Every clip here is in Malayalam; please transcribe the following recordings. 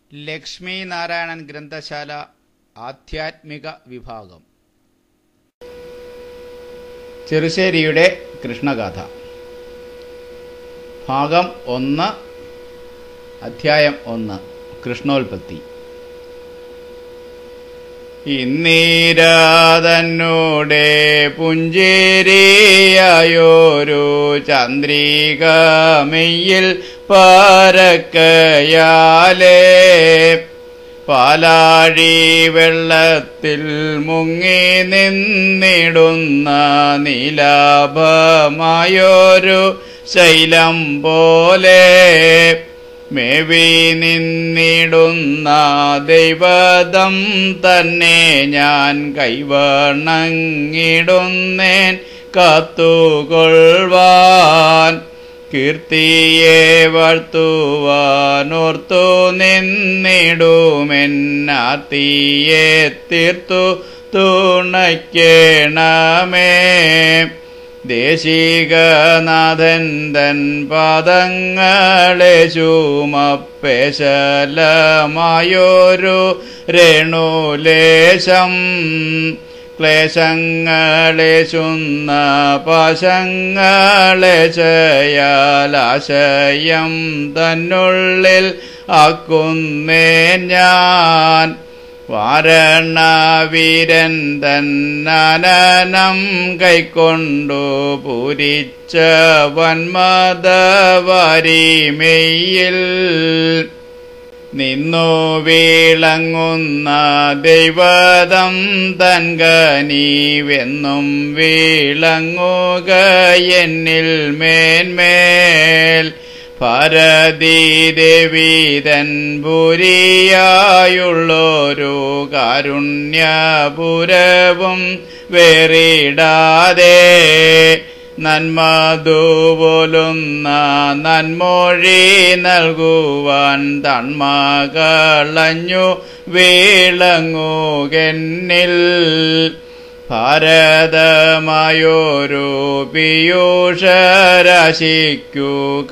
ലക്ഷ്മി നാരായണൻ ഗ്രന്ഥശാല ആധ്യാത്മിക വിഭാഗം. ചെറുശ്ശേരിയുടെ കൃഷ്ണഗാഥ ഭാഗം 1, അധ്യായം 1. കൃഷ്ണോൽപത്തി. ഇന്നീരാതന്നോടെ പുഞ്ചേരിയായൊരു ചന്ദ്രികമെയ്യിൽ പരക്കയാലേ പാലാഴി വെള്ളത്തിൽ മുങ്ങി നിന്നിടുന്ന നീലാഭമായൊരു ശൈലം പോലെ മേവി നിന്നിടുന്ന ദൈവദം തന്നെ ഞാൻ കൈവണങ്ങിടുന്നേൻ കാത്തുകൊള്ളുവാൻ. കീർത്തിയെ വാഴ്ത്തുവാനോർത്തു നിന്നിടുമെന്നാർത്തിയെ തീർത്തു തുണയ്ക്കണമേ. ദേശികനാഥൻ തൻ പാദങ്ങളെ ചുമപ്പേശലമായൊരു രേണുലേശം ക്ലേശങ്ങളെ ചുന്ന പാശങ്ങളെ ചെയ്യാലാശയം തന്നുള്ളിൽ ആക്കുന്നേൻ ഞാൻ. വാരണവീരൻ തന്നനം കൈക്കൊണ്ടു പൂരിച്ച വന്മദവാരിമെയ്യിൽ നിന്നു വിളങ്ങുന്ന ദൈവദം തൻകനിവെന്നും വിളങ്ങുക എന്നിൽ മേന്മേൽ. ഭാരതീ ദേവീതൻ ഭൂരിയായുള്ളൊരു കാരുണ്യപുരവും വേറിടാതെ നന്മതുപോലുന്ന നന്മൊഴി നൽകുവാൻ തന്മകളഞ്ഞു വിളങ്ങുകെന്നിൽ. ഭാരതമായൊരു പീയൂഷരാശിക്കു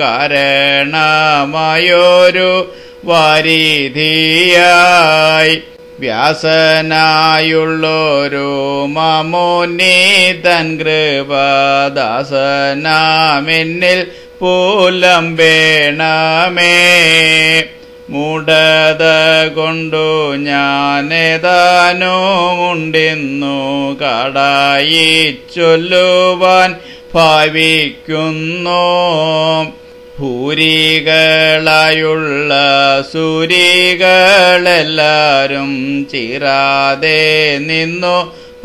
കാരണമായൊരു വാരിധിയായി വ്യാസനായുള്ളൊരു മാമോനി തൻ കൃപദാസനാമെന്നിൽ പുലമ്പേണമേ. മൂഢത കൊണ്ടു ഞാനേതാനുമുണ്ടെന്നു കടായി ചൊല്ലുവാൻ ഭാവിക്കുന്നു. ഭൂരികളായുള്ള സൂരികളെല്ലാരും ചീറാതെ നിന്നു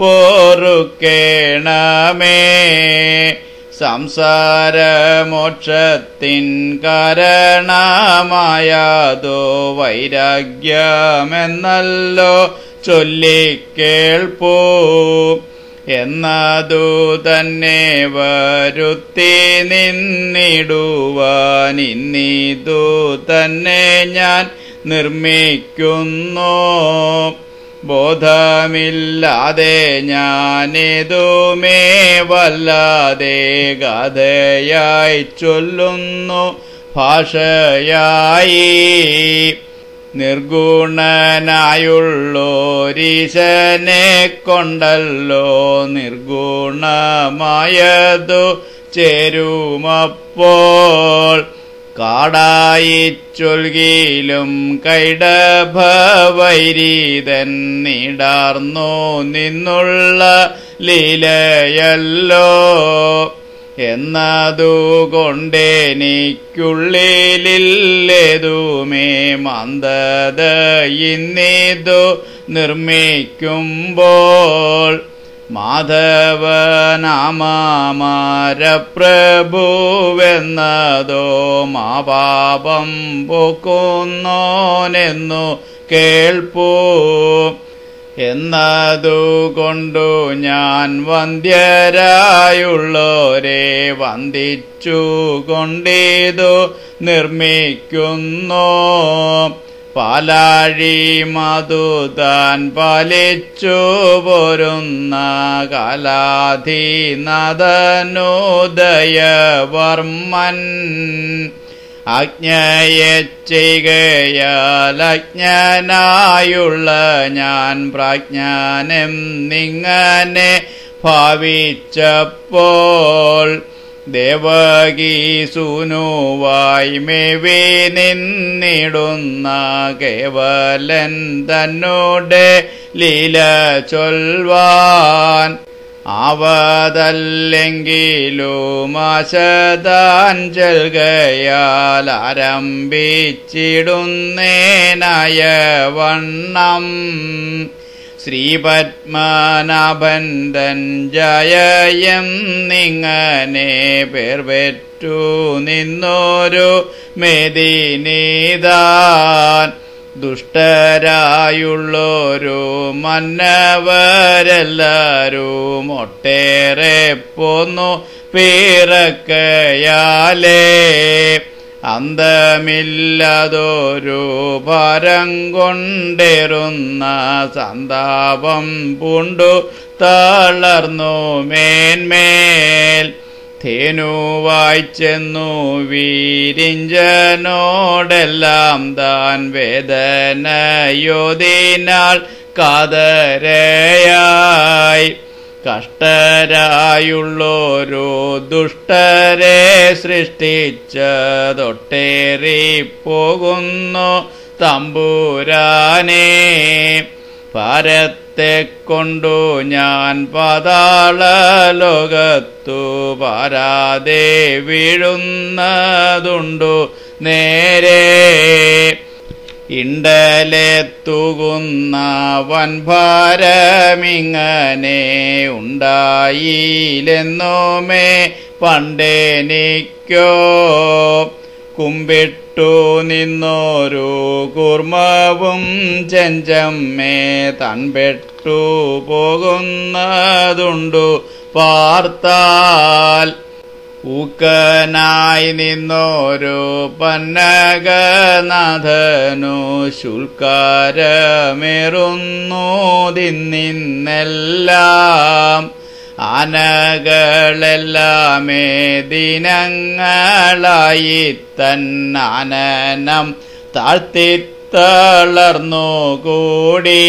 പോറുക്കേണമേ. സംസാരമോക്ഷത്തിൻ കാരണമായതോ വൈരാഗ്യമെന്നല്ലോ ചൊല്ലിക്കേൾപ്പൂ. എന്നതു തന്നെ വരുത്തി നിന്നിടുവാൻ ഇന്നിതു തന്നെ ഞാൻ നിർമ്മിക്കുന്നു. ബോധമില്ലാതെ ഞാനിതുമേ വല്ലാതെ ഗാഥയായി ചൊല്ലുന്നു ഭാഷയായി. നിർഗുണനായുള്ളോരീശനെ കൊണ്ടല്ലോ നിർഗുണമായതു ചേരുമപ്പോൾ. കാടായി ചൊൽകിലും കൈടഭവൈരീതൻ നീടാർന്നു നിന്നുള്ള ലീലയല്ലോ. എന്നതുകൊണ്ടെനിക്കുള്ളിലേതുമേ മന്ദത ഇന്നിതു നിർമ്മിക്കുമ്പോൾ. മാധവനാമരപ്രഭുവെന്നതോ മാപാപം പോക്കുന്നോനെന്നു കേൾപ്പൂ. എന്നതുകൊണ്ടു ഞാൻ വന്ധ്യരായുള്ളോരെ വന്ദിച്ചു കൊണ്ടിതു നിർമ്മിക്കുന്നു. പാലാഴി മധുതാൻ പാലിച്ചു പോരുന്ന കാലാധിനാഥനുദയവർമ്മൻ ആജ്ഞയെ ചെയ്യുകയാൽ അജ്ഞനായുള്ള ഞാൻ പ്രജ്ഞാനെന്നിങ്ങനെ ഭാവിച്ചപ്പോൾ ദേവകീ സൂനുവായി മേവി നിന്നിടുന്ന കേവലൻ തന്നോട് ലീല ചൊൽവാൻ ആവതല്ലെങ്കിലും ആശതാൻ ചെൽകയാൽ ആരംഭിച്ചിടുന്നേനായ വണ്ണം ശ്രീപത്മനാഭൻ തൻ ജയം നിങ്ങനെ പേർ പെറ്റു നിന്നോരു മെദിനീതാൻ ദുഷ്ടരായുള്ളോരു മന്നവരെല്ലാരും ഒട്ടേറെ പോന്നു പിറക്കയാലേ അന്തമില്ലാതൊരു ഭാരം കൊണ്ടേറുന്ന സന്താപം പൂണ്ടു തളർന്നു മേന്മേൽ ധേനുവായി ചെന്നു വീരിഞ്ചനോടെല്ലാം താൻ വേദനയോദിനാൽ കാതരയായി കഷ്ടരായുള്ളോരു ദുഷ്ടരെ സൃഷ്ടിച്ചതൊട്ടേറിപ്പോകുന്നു തമ്പുരാനേ ഭാരത്തെ കൊണ്ടു ഞാൻ പാതാള ലോകത്തു പാരാതെ വീഴുന്നതുണ്ടു നേരെ ഇണ്ടലെത്തുകുന്ന വൻഭാരമിങ്ങനെ ഉണ്ടായില്ലെന്നോമേ പണ്ടെനിക്കോ കുമ്പിട്ടു നിന്നോരു കൂർമ്മവും ചെഞ്ചമ്മേ തൻപെട്ടു പോകുന്നതുണ്ടു പാർത്താൽ ഊക്കനായി നിന്നോരു പന്നകനാഥനു ശുൽക്കാരമേറുന്നു ദിന്നെല്ലാം ആനകളെല്ലാമേ ദിനങ്ങളായി തന്നാനനം താഴ്ത്തിത്തളർന്നു കൂടി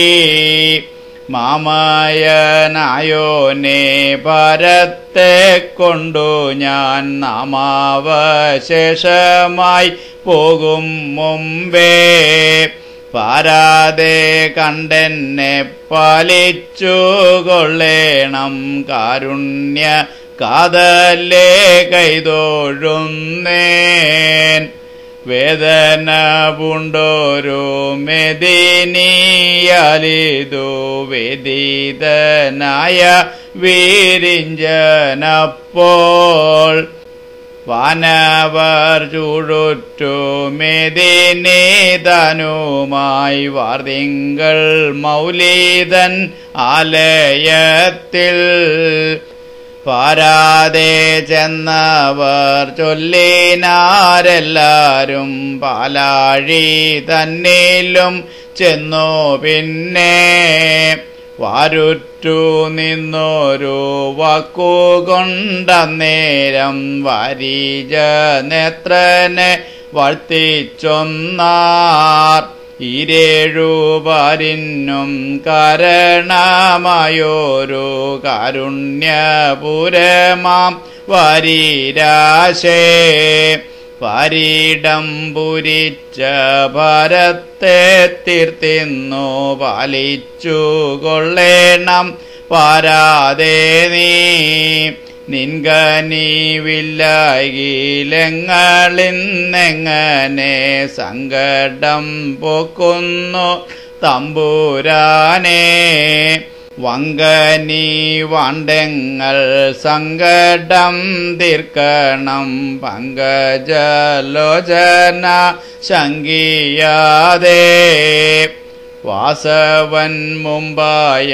മാമയനായോനെ ഭാരത്തെ കൊണ്ടു ഞാൻ നാമാവശേഷമായി പോകും മുമ്പേ പാരാതെ കണ്ടെന്നെ പാലിച്ചു കൊള്ളേണം കാരുണ്യ കാതല്ലേ കൈതൊഴുന്നേൻ വേദന പൂണ്ടോരു മെദിനിയാലിതു വേദിതനായ വീരിഞ്ചനപ്പോൾ വാനവർ ചൂടുറ്റു മെദിനിതനുമായി വാർതിങ്കൾ മൗലിതൻ ആലയത്തിൽ പാരാതെ ചെന്നവർ ചൊല്ലിനാരെല്ലാരും പാലാഴി തന്നിലും ചെന്നു പിന്നെ വാരുറ്റു നിന്നോരു വാക്കുകൊണ്ടന്നേരം വാരീജ നേത്രനെ വാഴ്ത്തിച്ചൊന്നാർ ഈരേഴു പാരിനും കാരണമായോരു കാരുണ്യപുരമാം വാരീരാശേ പാരീടം പുരിച്ച ഭാരത്തെ തീർത്തിന്നു പാലിച്ചു കൊള്ളേണം പാരാതെ നീ നിൻകനിവില്ലായിലെങ്ങളിന്നെങ്ങനെ സങ്കടം പോക്കുന്നു തമ്പുരാനേ വങ്കനി വാണ്ടെങ്ങൾ സങ്കടം തീർക്കണം പങ്കജലോചന ശങ്കിയാതെ വാസവൻ മുമ്പായ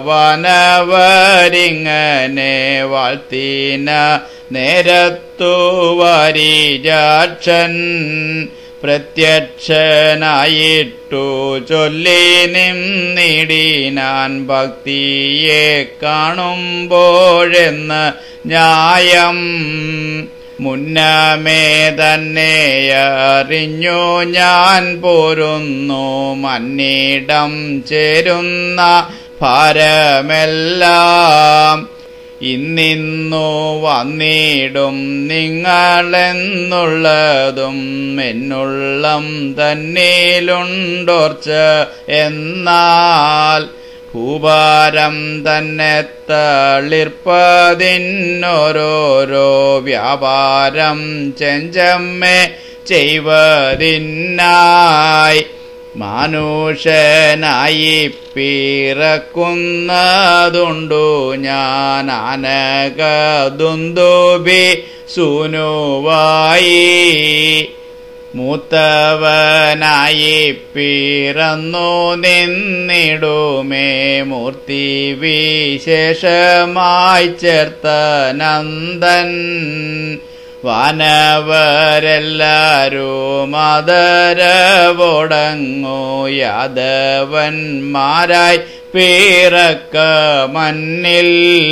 വനവരിങ്ങനെ വാഴ്ത്തിന നേരത്തു വാരീജാക്ഷൻ പ്രത്യക്ഷനായിട്ടു ചൊല്ലിനിം നീടിനാൻ ഭക്തിയെ കാണുമ്പോഴെന്ന് ന്യായം മുന്നമേ തന്നെ അറിഞ്ഞു ഞാൻ പോരുന്നു മന്നിടം ചേരുന്ന ഭാരമെല്ലാം. ഇന്നിന്നു വന്നിടും നിങ്ങളെന്നുള്ളതും എന്നുള്ളം തന്നിലുണ്ടോർച്ച. എന്നാൽ ഭൂഭാരം തന്നെ തളിർപ്പതിന്നോരോരോ വ്യാപാരം ചെഞ്ചമ്മേ ചെയ്വതിനായി. മാനുഷനായി പിറക്കുന്നതുണ്ടു ഞാൻ അനകദുന്ദുഭി സൂനുവായി. മൂത്തവനായി പിറന്നു നിന്നിടുമേ മൂർത്തി വിശേഷമായി ചേർത്ത നന്ദൻ. വാനവരെല്ലാരും ആദരവോടങ്ങു യാദവന്മാരായി പിറക്ക മന്നിൽ.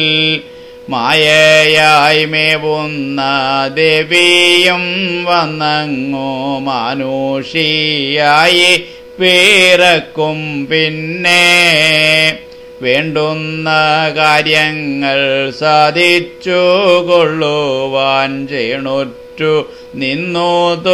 മായയായി മേവുന്ന ദേവിയും വന്നങ്ങു മാനുഷിയായി പിറക്കും. പിന്നെ വേണ്ടുന്ന കാര്യങ്ങൾ സാധിച്ചു കൊള്ളുവാൻ ചേണുറ്റു നിന്നു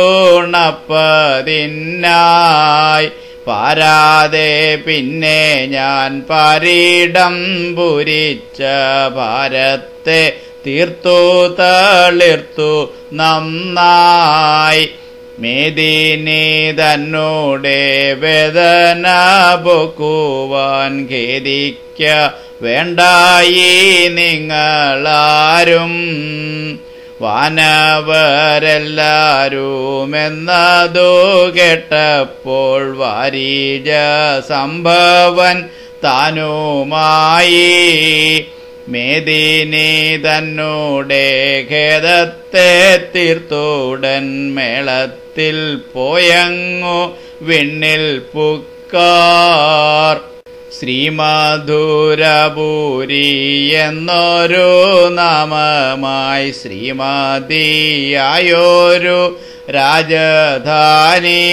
തുണപ്പതിനായി. പാരാതെ പിന്നെ ഞാൻ പാരിടം പുരിച്ച ഭാരത്തെ തീർത്തു തളിർത്തു നന്നായി. മേദിനി തന്നോടെ വേദന പൊക്കുവാൻ ഖേദിക്ക വേണ്ടായി നിങ്ങളാരും. വാനവരെല്ലാരും എന്നതു കേട്ടപ്പോൾ വാരീജ സംഭവൻ താനുമായി. മേദിനി തന്നോടെ ഖേദത്തെ തീർത്തുടൻ മേളത്തിൽ പോയങ്ങു വിണ്ണിൽ പുക്കാർ. ശ്രീമധുരപുരി എന്നൊരു നാമമായി ശ്രീമതിയായൊരു രാജധാനി.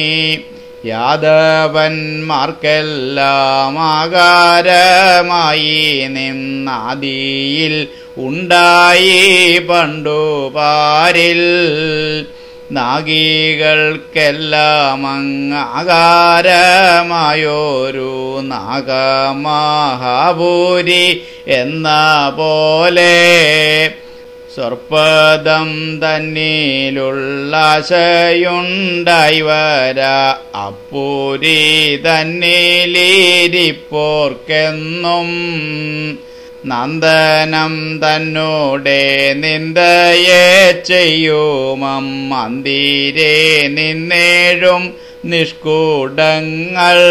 യാദവന്മാർക്കെല്ലാം ആകാരമായി നിന്നാദിയിൽ ഉണ്ടായി പണ്ടു പാരിൽ. നാഗികൾക്കെല്ലാം ആകാരമായൊരു നാഗമഹാപുരി എന്ന പോലെ. സർപ്പദം തന്നിലുള്ളാശയുണ്ടായി വരാ അപ്പുരി തന്നിലിരിപ്പോർക്കെന്നും. നന്ദനം തന്നോടെ നിന്ദയെ ചെയ്യുമം മന്ദിരേ നിന്നേഴും നിഷ്കൂടങ്ങൾ.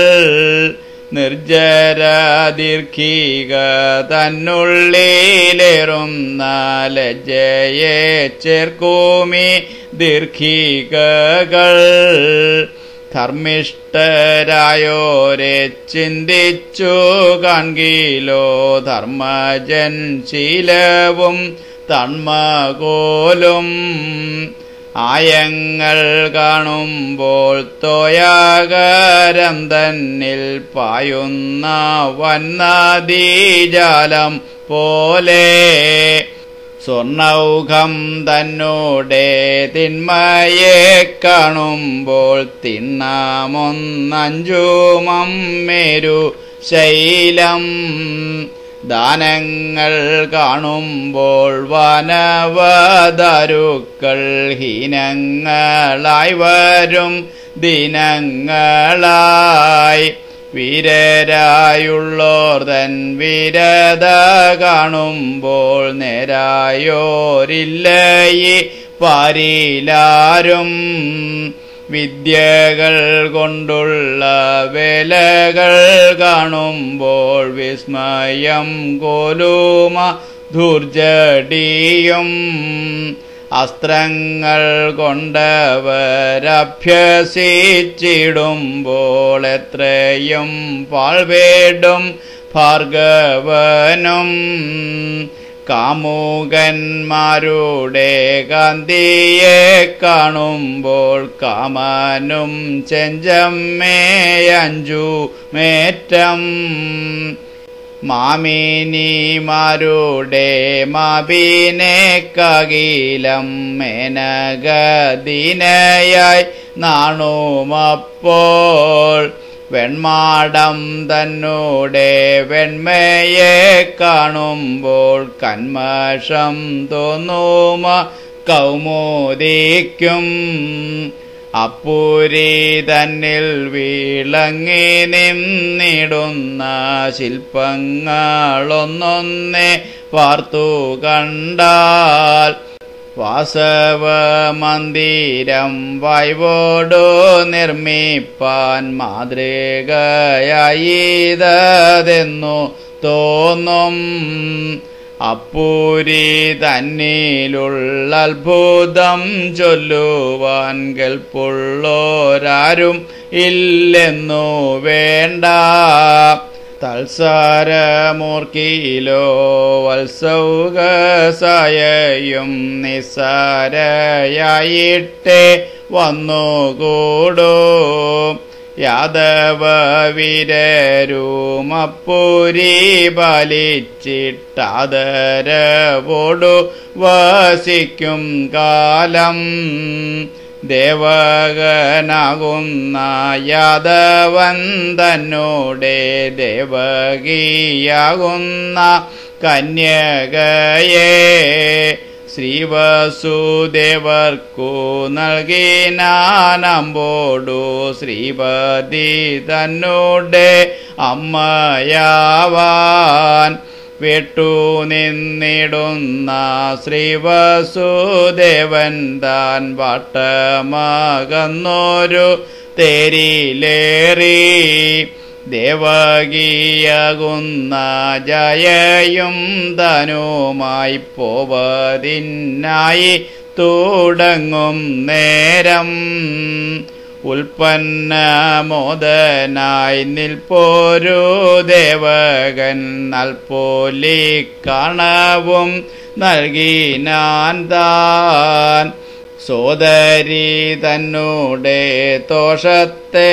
നിർജ്ജരദീർഘിക തന്നുള്ളിലേറുന്ന ലജ്ജയെ ചേർക്കുമി ദീർഘികകൾ. ധർമ്മിഷ്ഠരായോരെ ചിന്തിച്ചു കാൺകിലോ ധർമ്മജൻ ശീലവും തന്മകോലും. ആയങ്ങൾ കാണുമ്പോൾ തോയാകരം തന്നിൽ പായുന്ന വന്നദീജാലം പോലെ. സ്വർണൗഘം തന്നോടെ തിന്മയെ കാണുമ്പോൾ തിണ്ണമൊന്നഞ്ചുമമ്മേരു ശൈലം. ദാനങ്ങൾ കാണുമ്പോൾ വാനവദാരുക്കൾ ഹീനങ്ങളായി വരും ദിനങ്ങളായി. വീരരായുള്ളോർ തൻ വീരത കാണുമ്പോൾ നേരായോരില്ല ഈ പാരിലാരും. വിദ്യകൾ കൊണ്ടുള്ള വേലകൾ കാണുമ്പോൾ വിസ്മയം കോലുമ ധൂർജടിയും. അസ്ത്രങ്ങൾ കൊണ്ടവരഭ്യസിച്ചിടുമ്പോൾ എത്രയും പാഴ്വേടും ഭാർഗവനും. കാമുകന്മാരുടെ കാന്തിയെ കാണുമ്പോൾ കാമനും ചെഞ്ചമ്മേയഞ്ചു മേറ്റം മാമിനിമാരുടെ മാപിനെ കകിലം മേനകദീനയായി നാണുമപ്പോൾ വെൺമാടം തന്നോടെ വെണ്മയെ കാണുമ്പോൾ കന്മഷം തോന്നുമ കൗമുദിക്കും അപ്പൂരി തന്നിൽ വിളങ്ങി നിന്നിടുന്ന ശില്പങ്ങളൊന്നൊന്നെ വാർത്തു കണ്ടാൽ വാസവമന്ദിരം വായ്വോടു നിർമ്മിപ്പാൻ മാതൃകയായിതെന്നു തോന്നും അപ്പൂരി തന്നിലുള്ള അത്ഭുതം ചൊല്ലുവാൻ കെൽപ്പുള്ളോരാരും ഇല്ലെന്നു വേണ്ട തത്സാരമൂർക്കിലോ വത്സൗകസായയും നിസ്സാരയായിട്ടേ വന്നുകൂടൂ യാദവവീരരുമപ്പൂരി പാലിച്ചിട്ടാദരവോടു വസിക്കും കാലം ദേവകനാകുന്ന യാദവൻ തന്നോടെ ദേവകിയാകുന്ന കന്യകയെ ശ്രീവസുദേവർക്കു നൽകിനാനമ്പോടു ശ്രീപതി തന്നോടെ അമ്മയാവാൻ വിട്ടുനിന്നിടുന്ന ശ്രീവസുദേവൻ താൻ വട്ടമകന്നൊരു തേരിലേറി ദേവകിയാകുന്ന ജയയും തനുമായി പോവതിനായി തുടങ്ങും നേരം ഉൽപ്പന്നമോദനായി നിൽപ്പോരു ദേവകൻ നൽപോലി കണവും നൽകിനാൻ താൻ സോദരി തന്നോടെ ദോഷത്തെ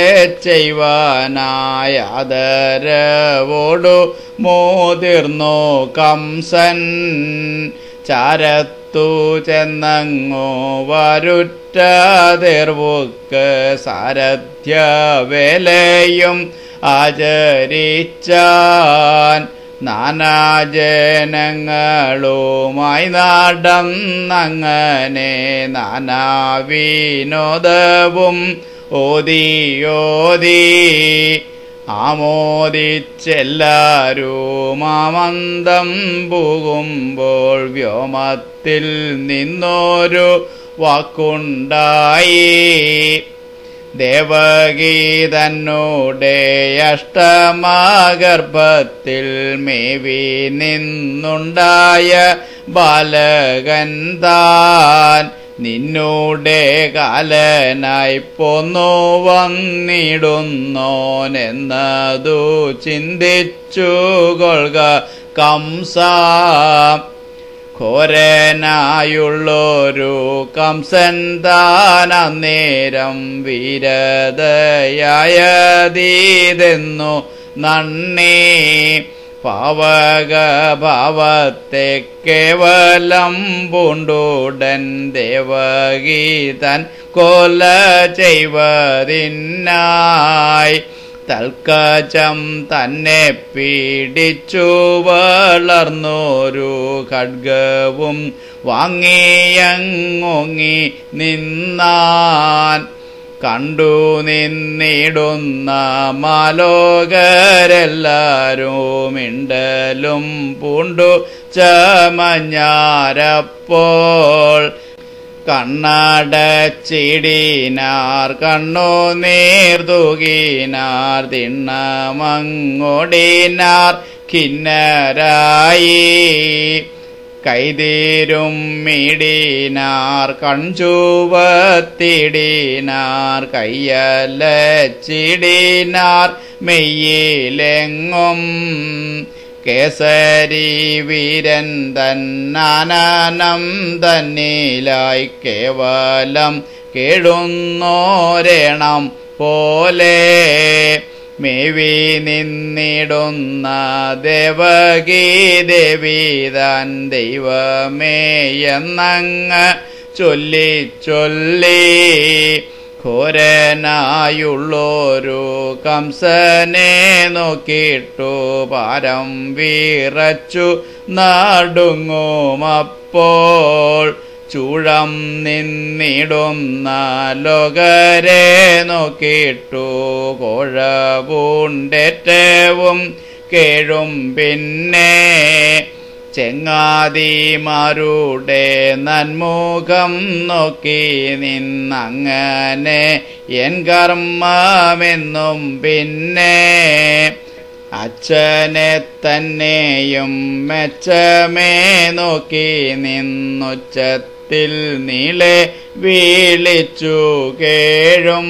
ചെയ്യുവാനായാദരവോടു മോതിർന്നു കംസൻ ചാരത്തു ചെന്നങ്ങോ വരുറ്റതിർവുക്ക് സാരഥ്യവേലയും ആചരിച്ചാൻ നാനാജനങ്ങളുമായി നടന്നങ്ങനെ നാനാവിനോദവും ഓതിയോതി ആമോദിച്ചെല്ലാരും ആമന്ദം പോകുമ്പോൾ വ്യോമത്തിൽ നിന്നൊരു വാക്കുണ്ടായി ദേവകി തന്നോടെ അഷ്ടമഗർഭത്തിൽ മേവി നിന്നുണ്ടായ ബാലകൻ താൻ നിന്നോടെ കാലനായി പോന്നു വന്നിടുന്നോനെന്നതു ചിന്തിച്ചു കൊള്ളുക കംസ ഘോരനായുള്ളൊരു കംസൻ താൻ അന്നേരം വീരതയായതീതെന്നു നന്ദി പാവകഭാവത്തെ കേവലം പൂണ്ടുടൻ ദേവകി തൻ കൊല ചെയ്വതിനായി തൽക്കചം തന്നെ പീഡിച്ചു വളർന്നൊരു ഖഡ്ഗവും വാങ്ങിയങ്ങോങ്ങി നിന്നാൻ കണ്ടു നിന്നിടുന്ന മാലോകരെല്ലാരും മിണ്ടലും പൂണ്ടു ചമഞ്ഞാരപ്പോൾ കണ്ണടച്ചിടിനാർ കണ്ണു നീർതൂകിനാർ തിണ്ണമങ്ങോടിനാർ ഖിന്നരായി കൈതീരും മിടിനാർ കൺചുവത്തിടിനാർ കയ്യലച്ചിടിനാർ മെയ്യിലെങ്ങും കേസരി വീരൻ തന്നാനനം തന്നിലായി കേവലം കേടുന്നോരണം പോലെ മേവി നിന്നിടുന്ന ദേവകീ ദേവി താൻ ദൈവമേ എന്നങ്ങ് ചൊല്ലി ചൊല്ലി ഘോരനായുള്ളൊരു കംസനെ നോക്കിയിട്ടു പാരം വിറച്ചു നടുങ്ങുമപ്പോൾ ചൂഴം നിന്നിടുന്ന ലോകരെ നോക്കിയിട്ടു കോഴ പൂണ്ടേറ്റവും കേഴും പിന്നെ ചെങ്ങാതിമാരുടെ നന്മുഖം നോക്കി നിന്നങ്ങനെ എൻ കർമ്മമെന്നും പിന്നെ അച്ഛനെ തന്നെയും മെച്ചമേ നോക്കി നിന്നുച്ചത്തിൽ നീളെ വിളിച്ചു കേഴും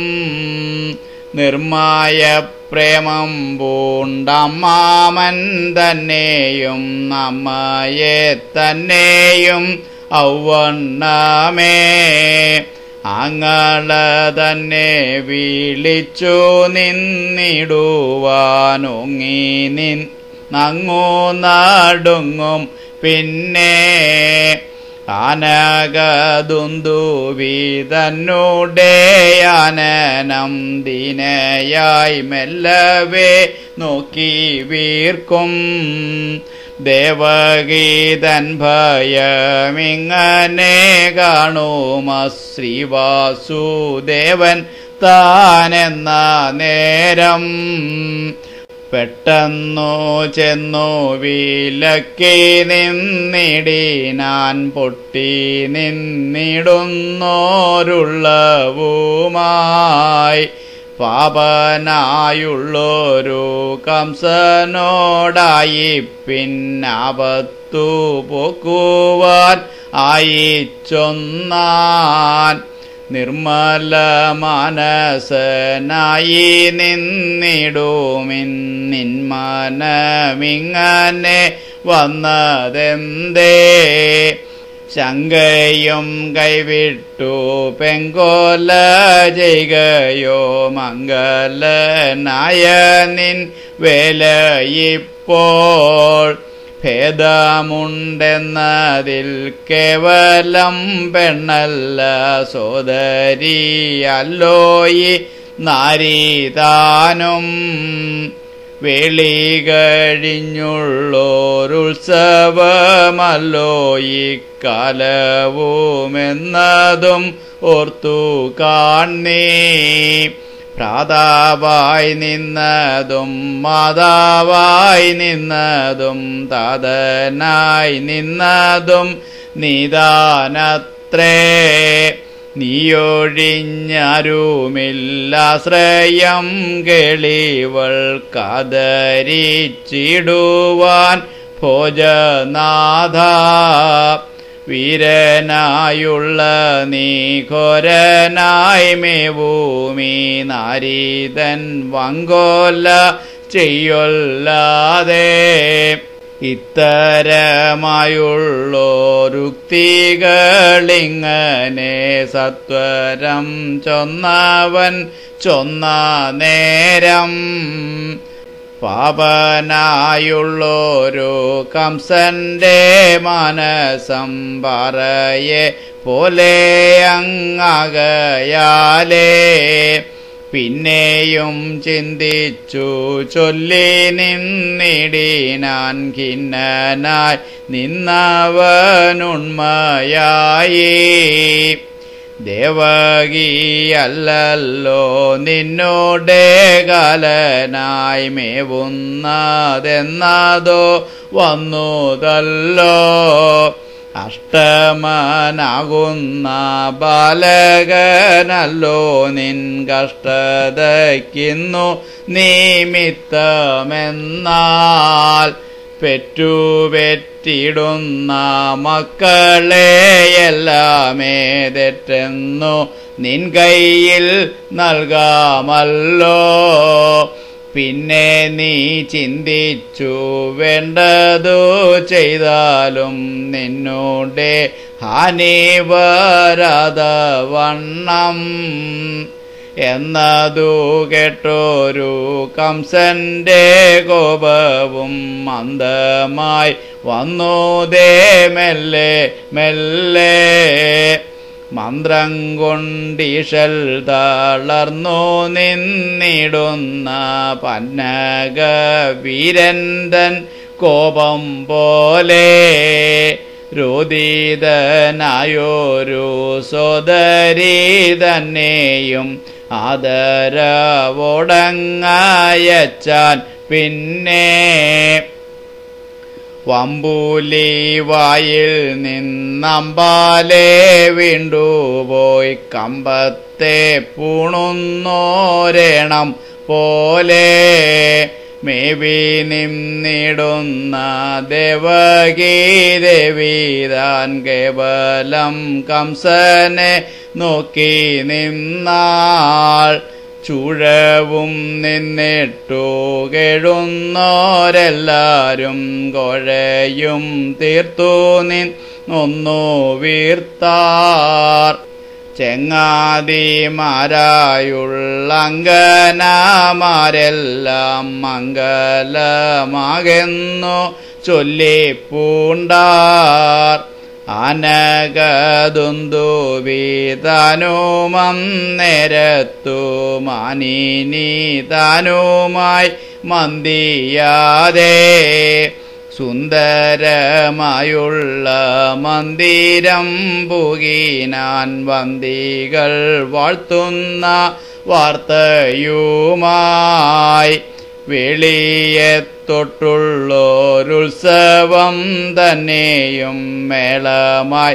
നിർമായ പ്രേമം പൂണ്ടമ്മാമൻ തന്നെയും അമ്മയെ തന്നെയും ഔവണ്ണമേ അങ്ങള തന്നെ വിളിച്ചു നിന്നിടുവാനൊങ്ങി നങ്ങു നടുങ്ങും പിന്നെ ആനകദുന്ദുവി തന്നോടെ ആനനം ദീനയായി മെല്ലവേ നോക്കി വീർക്കും ദേവഗീതൻ ഭയമിങ്ങനെ കാണുമ ശ്രീവാസുദേവൻ താനെന്ന നേരം പെട്ടെന്നു ചെന്നു വിലക്കി നിന്നിടിനാൻ പൊട്ടി നിന്നിടുന്നോരുള്ളവുമായി പാപനായുള്ളൊരു കംസനോടായി പിന്നാപത്തു പോക്കുവാൻ ആയിച്ചൊന്നാൻ നിർമ്മല മനസനായി നിന്നിടുമിന്മനമിങ്ങനെ വന്നതെന്തേ ശങ്കയും കൈവിട്ടു പെങ്കോല ചെയ്യുകയോ മംഗലനായ നിൻ വേലയിപ്പോൾ ഭേദമുണ്ടെന്നതിൽ കേവലം പെണ്ണല്ല സോദരിയല്ലോയി നാരീതാനും വേളി കഴിഞ്ഞുള്ളോരുത്സവമല്ലോ ഇക്കാലവുമെന്നതും ഓർത്തു കാണീ ഭ്രാതാവായി നിന്നതും മാതാവായി നിന്നതും താതനായി നിന്നതും നീതാനത്രേ നീയൊഴിഞ്ഞാരുമില്ലാശ്രയം കേളിവൾ കാതരിച്ചിടുവാൻ ഭോജനാഥ വീരനായുള്ള നീ ഘോരനായി മേവൂമീ നാരീതൻ വങ്കോല ചെയ്യൊല്ലാതെ ഇത്തരമായുള്ളോരുക്തികളിങ്ങനെ സത്വരം ചൊന്നവൻ ചൊന്ന നേരം പാപനായുള്ളൊരു കംസന്റെ മനസം പറയെ പോലെ അങ്ങകയാലേ പിന്നെയും ചിന്തിച്ചു ചൊല്ലി നിന്നിടിനാൻ ഖിന്നനായി നിന്നവനുണ്മയായി ദേവകിയല്ലോ നിന്നോടെ കാലനായി മേവുന്നതെന്നതോ വന്നുതല്ലോ അഷ്ടമനാകുന്ന ബാലകനല്ലോ നിൻ കഷ്ടതയ്ക്കുന്നു നിമിത്തമെന്നാൽ പെറ്റുപെറ്റിടുന്ന മക്കളെയെല്ലാമേ തെറ്റെന്നു നിൻ കയ്യിൽ നൽകാമല്ലോ പിന്നെ നീ ചിന്തിച്ചു വേണ്ടതു ചെയ്താലും നിന്നോടെ ഹാനി വരാതവണ്ണം എന്നതു കേട്ടോരു കംസന്റെ കോപവും മന്ദമായി വന്നോതേ മെല്ലെ മെല്ലെ മന്ത്രം കൊണ്ടീശൽ തളർന്നു നിന്നിടുന്ന പന്നക വീരന്തൻ കോപം പോലെ രോദിതനായൊരു സോദരി തന്നെയും ആദരവോടങ്ങയച്ചാൻ പിന്നെ വമ്പൂലി വായിൽ നിന്നമ്പാലെ വീണ്ടുപോയി കമ്പത്തെ പൂണുന്നോരേണം പോലെ മേവി നിന്നിടുന്ന ദേവകീ ദേവിതാൻ കേവലം കംസനെ നോക്കി നിന്നാൾ ചൂഴവും നിന്നിട്ടു കേഴുന്നോരെല്ലാരും കോഴയും തീർത്തു നിന്നൊന്നു വീർത്താർ ചെങ്ങാതിമാരായുള്ള അങ്കനമാരെല്ലാം മംഗലമാകെന്നു ചൊല്ലിപ്പൂണ്ടാർ ആനകദുന്ദുബിതാനുമം നേരത്തു മാനിനി താനുമായി മന്ദിയാതെ സുന്ദരമായുള്ള മന്ദിരം പുകിനാൻ വന്ദികൾ വാഴ്ത്തുന്ന വാർത്തയുമായി വെളിയെ തൊട്ടുള്ളോരുത്സവം തന്നെയും മേളമായി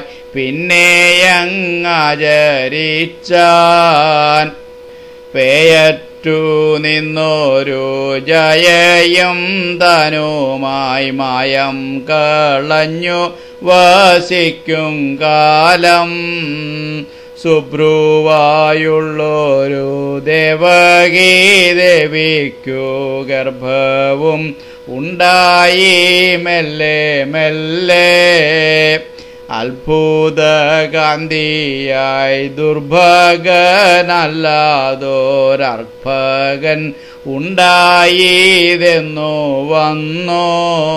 പിന്നെയങ്ങാചരിച്ചാൻ പേയറ്റു നിന്നോരു ജയയും താനുമായി മായം കളഞ്ഞു വസിക്കും കാലം സുബ്രുവായുള്ളൊരു ദേവകീ ദേവിക്കു ഗർഭവും ഉണ്ടായി മെല്ലെ മെല്ലെ അത്ഭുതകാന്തിയായി ദുർഭകനല്ലാതോരർഭകൻ ഉണ്ടായതെന്നു വന്നോ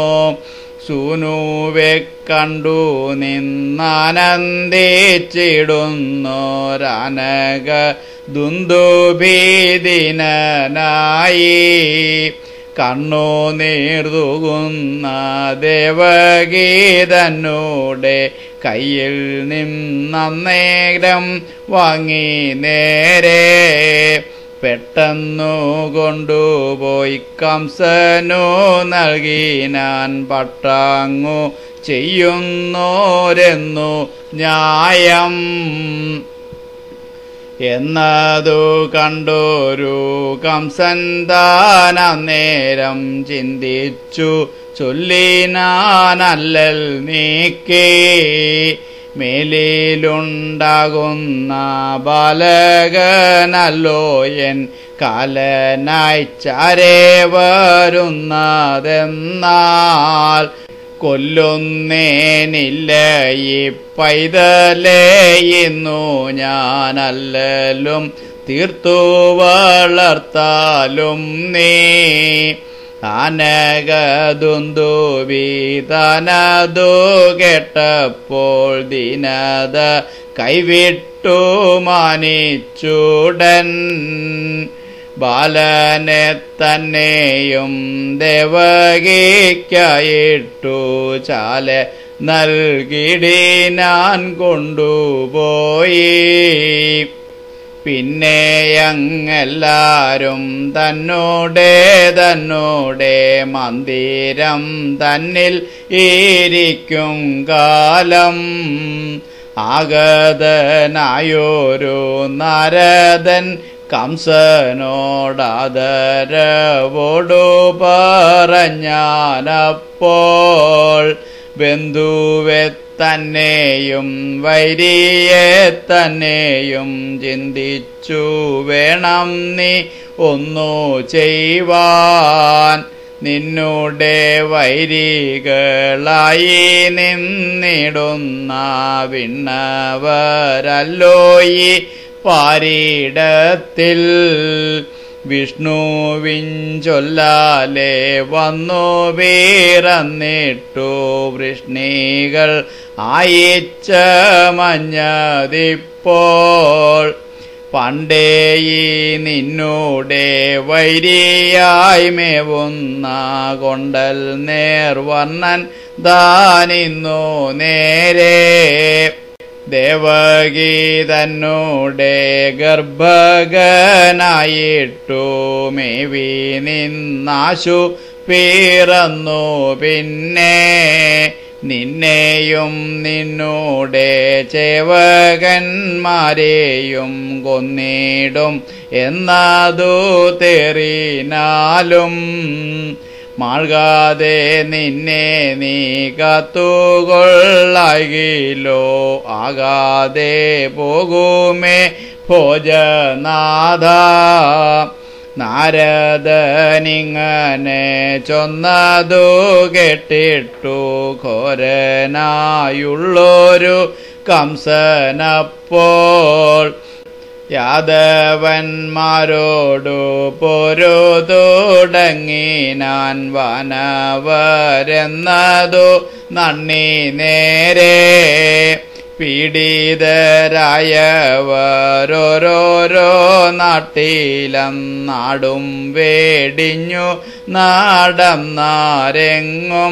സൂനുവെ കണ്ടു നിന്നാനന്ദിച്ചിടുന്നോരനക ദുന്ദുഭീദിനായി കണ്ണു നീർതുകുന്ന ദേവകീ തന്നോടെ കയ്യിൽ നിന്നേരം വാങ്ങി നേരെ പെട്ടെന്നു കൊണ്ടുപോയി കംസനു നൽകിനാൻ പട്ടാങ്ങു ചെയ്യുന്നോരെന്നു ന്യായം എന്നതു കണ്ടോരു കംസൻ താനന്നേരം ചിന്തിച്ചു ചൊല്ലിനാനല്ലൽ നീക്കേ മേലിലുണ്ടാകുന്ന ബാലകനല്ലോ എൻ കാലനായി ചാരേ വരുന്നതെന്നാൽ കൊല്ലുന്നേനില്ല ഈ പൈതലേ ഇന്നു ഞാനല്ലലും തീർത്തു വളർത്താലും നീ ആനകദുന്ദുബിതനതു കേട്ടപ്പോൾ ദിനത കൈവിട്ടു മാനിച്ചുടൻ ബാലനെ തന്നെയും ദേവകിക്കായിട്ടു ചാല നൽകിടിനാൻ കൊണ്ടുപോയി പിന്നെയങ്ങെല്ലാരും തന്നോടെ മന്ദിരം തന്നിൽ ഇരിക്കും കാലം ആഗതനായൊരു നാരദൻ കംസനോടാദരവോടു പറഞ്ഞാനപ്പോൾ ബന്ധുവെ തന്നെയും വൈരിയെ തന്നെയും ചിന്തിച്ചു വേണം നീ ഒന്നു ചെയ്യുവാൻ നിന്നുടെ വൈരികളായി നിന്നിടുന്ന വിണ്ണവരല്ലോ ഈ പാരിടത്തിൽ വിഷ്ണുവിഞ്ചൊല്ലാലെ വന്നു വീറന്നിട്ടു വൃഷ്ണികൾ ആയിച്ച മഞ്ഞതിപ്പോൾ പണ്ടേ ഈ നിന്നൂടെ വൈരിയായി മേവുന്ന കൊണ്ടൽ നേർവർണ്ണൻ ദാനിന്നു നേരെ ദേവകി തന്നൂടെ ഗർഭകനായിട്ടു മേവി നിന്നാശു പിറന്നു പിന്നെ നിന്നെയും നിന്നൂടെ ചേവകന്മാരെയും കൊന്നിടും എന്നതു തെറിനാലും മാൾകാതെ നിന്നെ നീ കാത്തുകൊള്ളാകിലോ ആകാതെ പോകുമേ ഭോജനാഥ നാരദനിങ്ങനെ ചൊന്നതു കേട്ടിട്ടു ഘോരനായുള്ളൊരു കംസനപ്പോൾ യാദവന്മാരോടു പൊരുതുടങ്ങിനാൻ വാനവരെന്നതു നന്ദി നേരെ പീഡിതരായവരോരോരോ നാട്ടിലും വേടിഞ്ഞു നടന്നാരെങ്ങും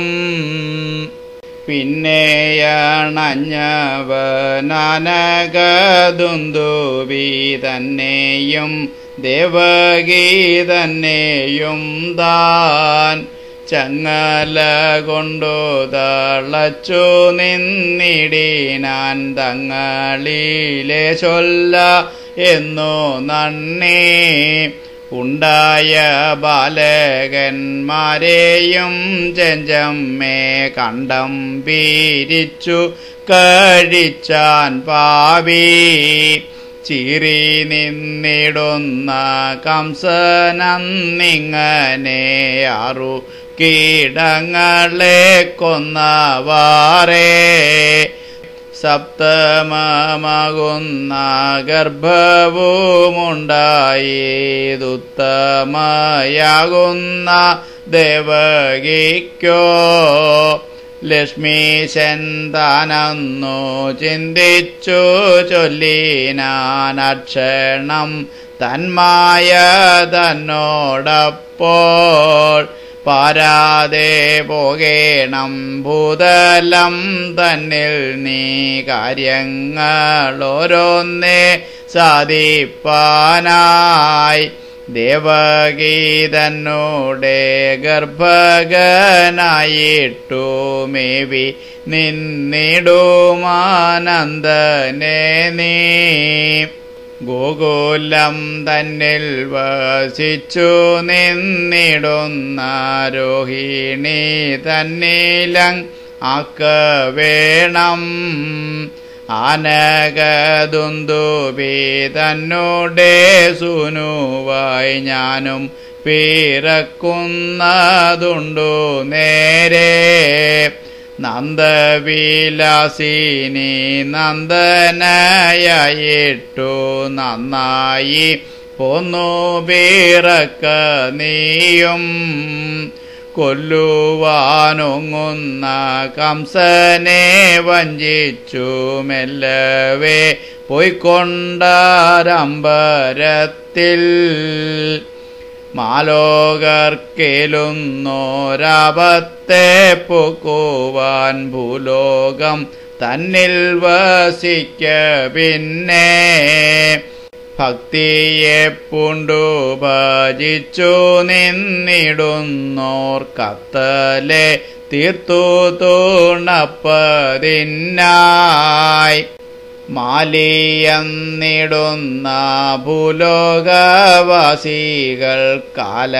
പിന്നെയണഞ്ഞവനകദുന്ദുവി തന്നെയും ദേവകി തന്നെയും താൻ ചങ്ങല കൊണ്ടു തളച്ചു നിന്നിടിനാൻ തങ്ങളിലെ ചൊല്ല എന്നു നന്ദി ഉണ്ടായ ബാലകന്മാരെയും ചെഞ്ചമ്മേ കണ്ടം പിരിച്ചു കഴിച്ചാൻ പാവി ചീറി നിന്നിടുന്ന കംസനന്നിങ്ങനെ ആറു കീടങ്ങളെ കൊന്നവാറേ സപ്തമമാകുന്ന ഗർഭവുമുണ്ടായതുത്തമയാകുന്ന ദേവകിക്കോ ലക്ഷ്മീശൻ താനന്നു ചിന്തിച്ചു ചൊല്ലിനാനക്ഷണം തന്മായ തന്നോടപ്പോൾ പാരാതെ പോകേണം ഭൂതലം തന്നിൽ നീ കാര്യങ്ങളോരോന്നേ സാധിപ്പാനായി ദേവകി തന്നോടെ ഗർഭകനായിട്ടു മേവി നിന്നിടുമാനന്ദനെ നീ ഗോകുലം തന്നിൽ വസിച്ചു നിന്നിടുന്ന രോഹിണി തന്നിലങ് ആക്കവേണം ആനകദുന്ദുബി തന്നോടെ സൂനുവായി ഞാനും പിറക്കുന്നതുണ്ടു നേരെ നന്ദവിലാസിനി നന്ദനയായിട്ടു നന്നായി പോന്നു പിറക്ക നീയും കൊല്ലുവാനൊങ്ങുന്ന കംസനെ വഞ്ചിച്ചു മെല്ലവേ പോയിക്കൊണ്ടരമ്പരത്തിൽ മാലോകർക്കേലുന്നോരാപത്തെ പൊക്കുവാൻ ഭൂലോകം തന്നിൽ വസിക്ക പിന്നെ ഭക്തിയെ പൂണ്ടു ഭജിച്ചു നിന്നിടുന്നോർ കത്തലെ തീർത്തു തുണപ്പതിനായി മാലിയെന്നിടുന്ന ഭൂലോകവാസികൾ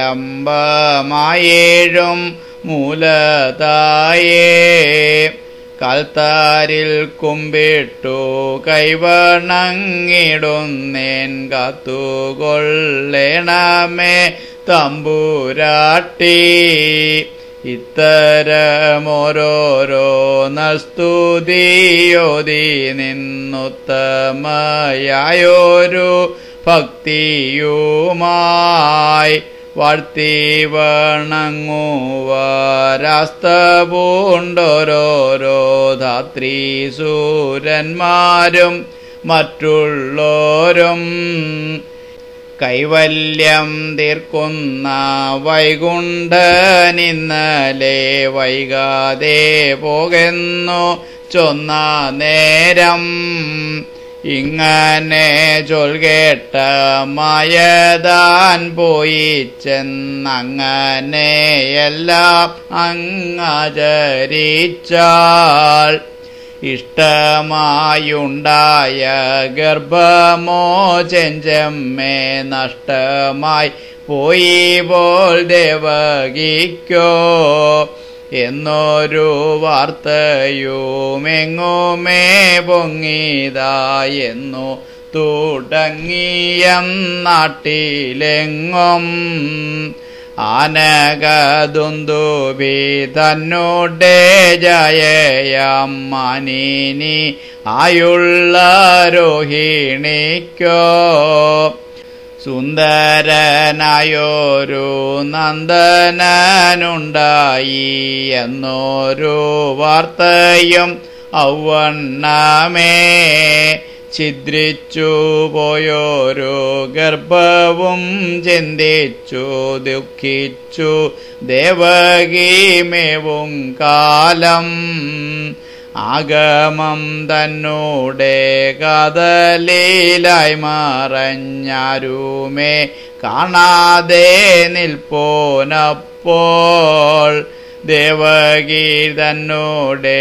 കാലംബമായേഴും മൂലതായേ കാൽത്താരിൽ കുമ്പിട്ടു കൈവണങ്ങിടുന്നേൻ കാത്തുകൊള്ളേണമേ തമ്പുരാട്ടി. ഇത്തരമോരോരോ നസ്തുതിയോതി നിന്നുത്തമയായൊരു ഭക്തിയുമായി വാഴ്ത്തി വണങ്ങുവാരാസ്തപൂണ്ടോരോരോ ധാത്രീസൂരന്മാരും മറ്റുള്ളോരും. കൈവല്യം തീർക്കുന്ന വൈകുണ്ഠനിന്നലെ വൈകാതെ പോകുന്നു ചൊന്ന നേരം. ഇങ്ങനെ ചൊൽകേട്ട മായതാൻ പോയി ചെന്നങ്ങനെയെല്ലാം അങ്ങാചരിച്ചാൾ. ഇഷ്ടമായുണ്ടായ ഗർഭമോ ചെഞ്ചമ്മേ നഷ്ടമായി പോയി പോൽ ദേവകിക്കോ എന്നൊരു വാർത്തയുമെങ്ങുമേ പൊങ്ങിതായെന്നു തുടങ്ങിയ നാട്ടിലെങ്ങും. ആനകദുന്ദുഭി തന്നോടെ ജയയാം മാനിനി ആയുള്ള രോഹിണിക്കോ സുന്ദരനായൊരു നന്ദനനുണ്ടായി എന്നൊരു വാർത്തയും ഔവണ്ണമേ. ഛിദ്രിച്ചു പോയൊരു ഗർഭവും ചിന്തിച്ചു ദുഃഖിച്ചു ദേവകീമേവും കാലം. ആഗമം തന്നോടെ കാതലിലായി മറഞ്ഞാരുമേ കാണാതെ നിൽപ്പോനപ്പോൾ. ദേവകി തന്നോടെ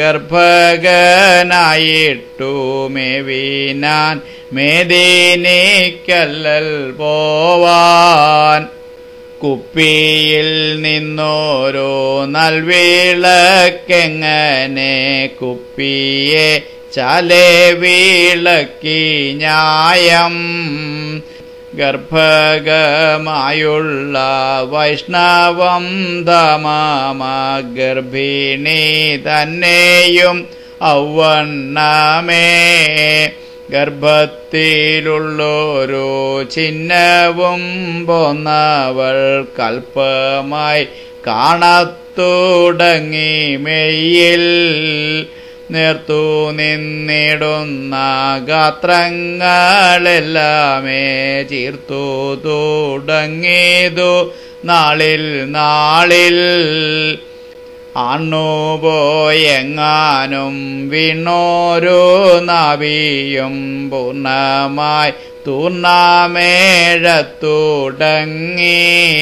ഗർഭകനായിട്ടു മേവിനാൻ മേദിനിക്കല്ലൽ പോവാൻ. കുപ്പിയിൽ നിന്നോരോ നൽവിളക്കെങ്ങനെ കുപ്പിയെ ചാലെ വിളക്കി ന്യായം. ഗർഭകമായുള്ള വൈഷ്ണവം ധമാമ ഗർഭിണി തന്നെയും ഔവണ്ണമേ. ഗർഭത്തിലുള്ളൊരു ചിഹ്നവും പോന്നവൾ കൽപ്പമായി കാണത്തുടങ്ങി മെയ്യിൽ. നേർത്തു നിന്നിടുന്ന ഗാത്രങ്ങളെല്ലാമേ ചീർത്തു തുടങ്ങിയതു നാളിൽ നാളിൽ. ആണ്ണുപോയെങ്ങാനും വീണോരു നാവിയും പൂർണ്ണമായി തൂർണ്ണമേഴത്തുടങ്ങി.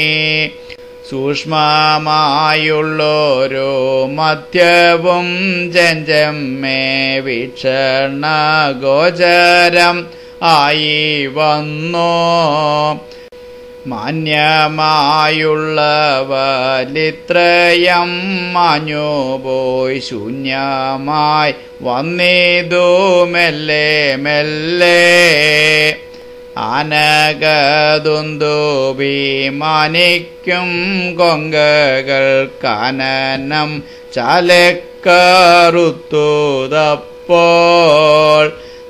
സൂക്ഷ്മമായുള്ളൊരു മധ്യവും ചെഞ്ചമ്മേ വീക്ഷണ ഗോചരം ആയി വന്നോ. മാന്യമായുള്ളവലിത്രയം മാഞ്ഞുപോയി ശൂന്യമായി വന്നിതു മെല്ലെ മെല്ലെ. ആനകദുന്ദുഭി മാനിക്കും കൊങ്കകൾ കാനനം ചാലക്കറുത്തുതപ്പോൾ.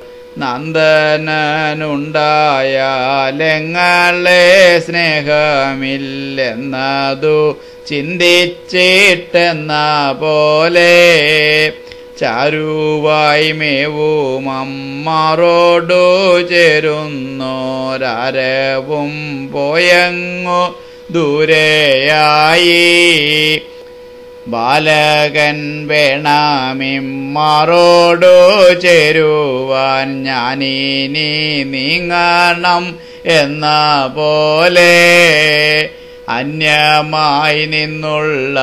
നന്ദനനുണ്ടായാലെങ്ങളെ സ്നേഹമില്ലെന്നതു ചിന്തിച്ചിട്ടെന്ന പോലെ. ചാരുവായി മേവും അമ്മാറോടു ചേരുന്നോരാരവും പോയങ്ങു ദൂരെയായി. ബാലകൻ വേണമിമ്മാറോടു ചേരുവാൻ ഞാനിനി നീങ്ങണം എന്ന പോലെ. അന്യമായി നിന്നുള്ള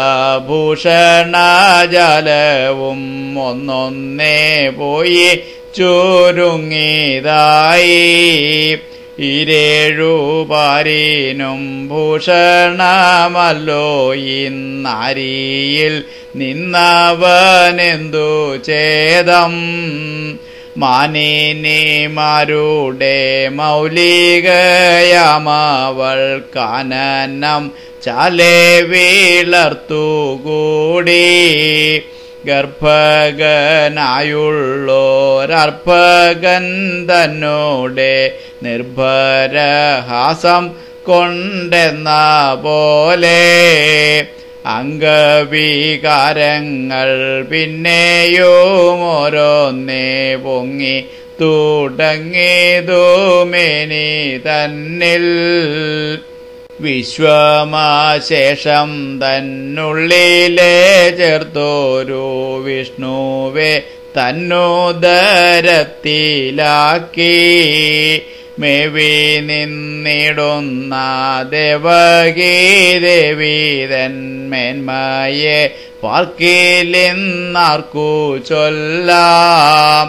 ഭൂഷണജാലവും ഒന്നൊന്നേ പോയി ചുരുങ്ങിയതായി. ഇരേഴു പാരിനും ഭൂഷണമല്ലോ ഇന്നാരിയിൽ നിന്നവനെന്തു ചേതം മാനിനിമാരുടെ മൗലികയാമവൾ കാനനം ചാലെ വീളർത്തുകൂടി ഗർഭകനായുള്ളോരർഭകൻ തന്നോടെ നിർഭരഹാസം കൊണ്ടെന്ന പോലെ അംഗവികാരങ്ങൾ പിന്നെയും ഓരോന്നേ പൊങ്ങി തുടങ്ങിയതുമേനി തന്നിൽ വിശ്വമാശേഷം തന്നുള്ളിലെ ചേർത്തോരു വിഷ്ണുവെ തന്നുദരത്തിലാക്കി മേവി നിന്നിടുന്ന ദേവകീ ദേവീതൻ മേന്മയെ പാർക്കിലെന്നാർക്കു ചൊല്ലാം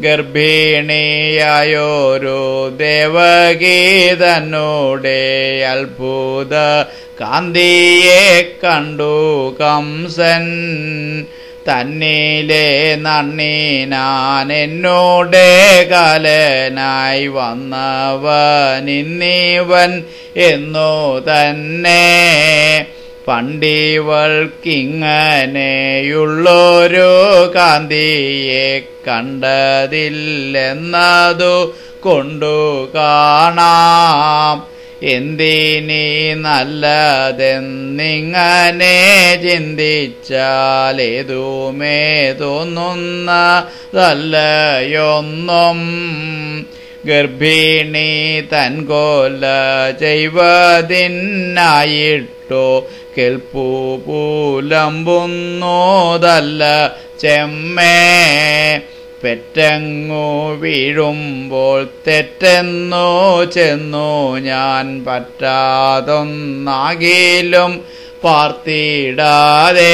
ഗർഭിണിയായോരു ദേവകീ തന്നോടെ അത്ഭുത കാന്തിയെ കണ്ടു കംസൻ തന്നിലെ നണ്ണിനാൻ എന്നോടെ കാലനായി വന്നവനിന്നിവൻ എന്നു തന്നെ പണ്ടിവൾക്കിങ്ങനെയുള്ളൊരു കാന്തിയെ കണ്ടതില്ലെന്നതു കൊണ്ടു കാണാം എന്തിനീ നല്ലതെന്നിങ്ങനെ ചിന്തിച്ചാലേതുമേ തോന്നുന്നതല്ലയൊന്നും ഗർഭിണി തൻകൊല ചെയ്വതിനായിട്ടോ കേൾപ്പു പുലമ്പുന്നോതല്ല ചെമ്മേ പെറ്റങ്ങു വീഴുമ്പോൾ തെറ്റെന്നോ ചെന്നു ഞാൻ പറ്റാതൊന്നാകിലും പാർത്തിടാതെ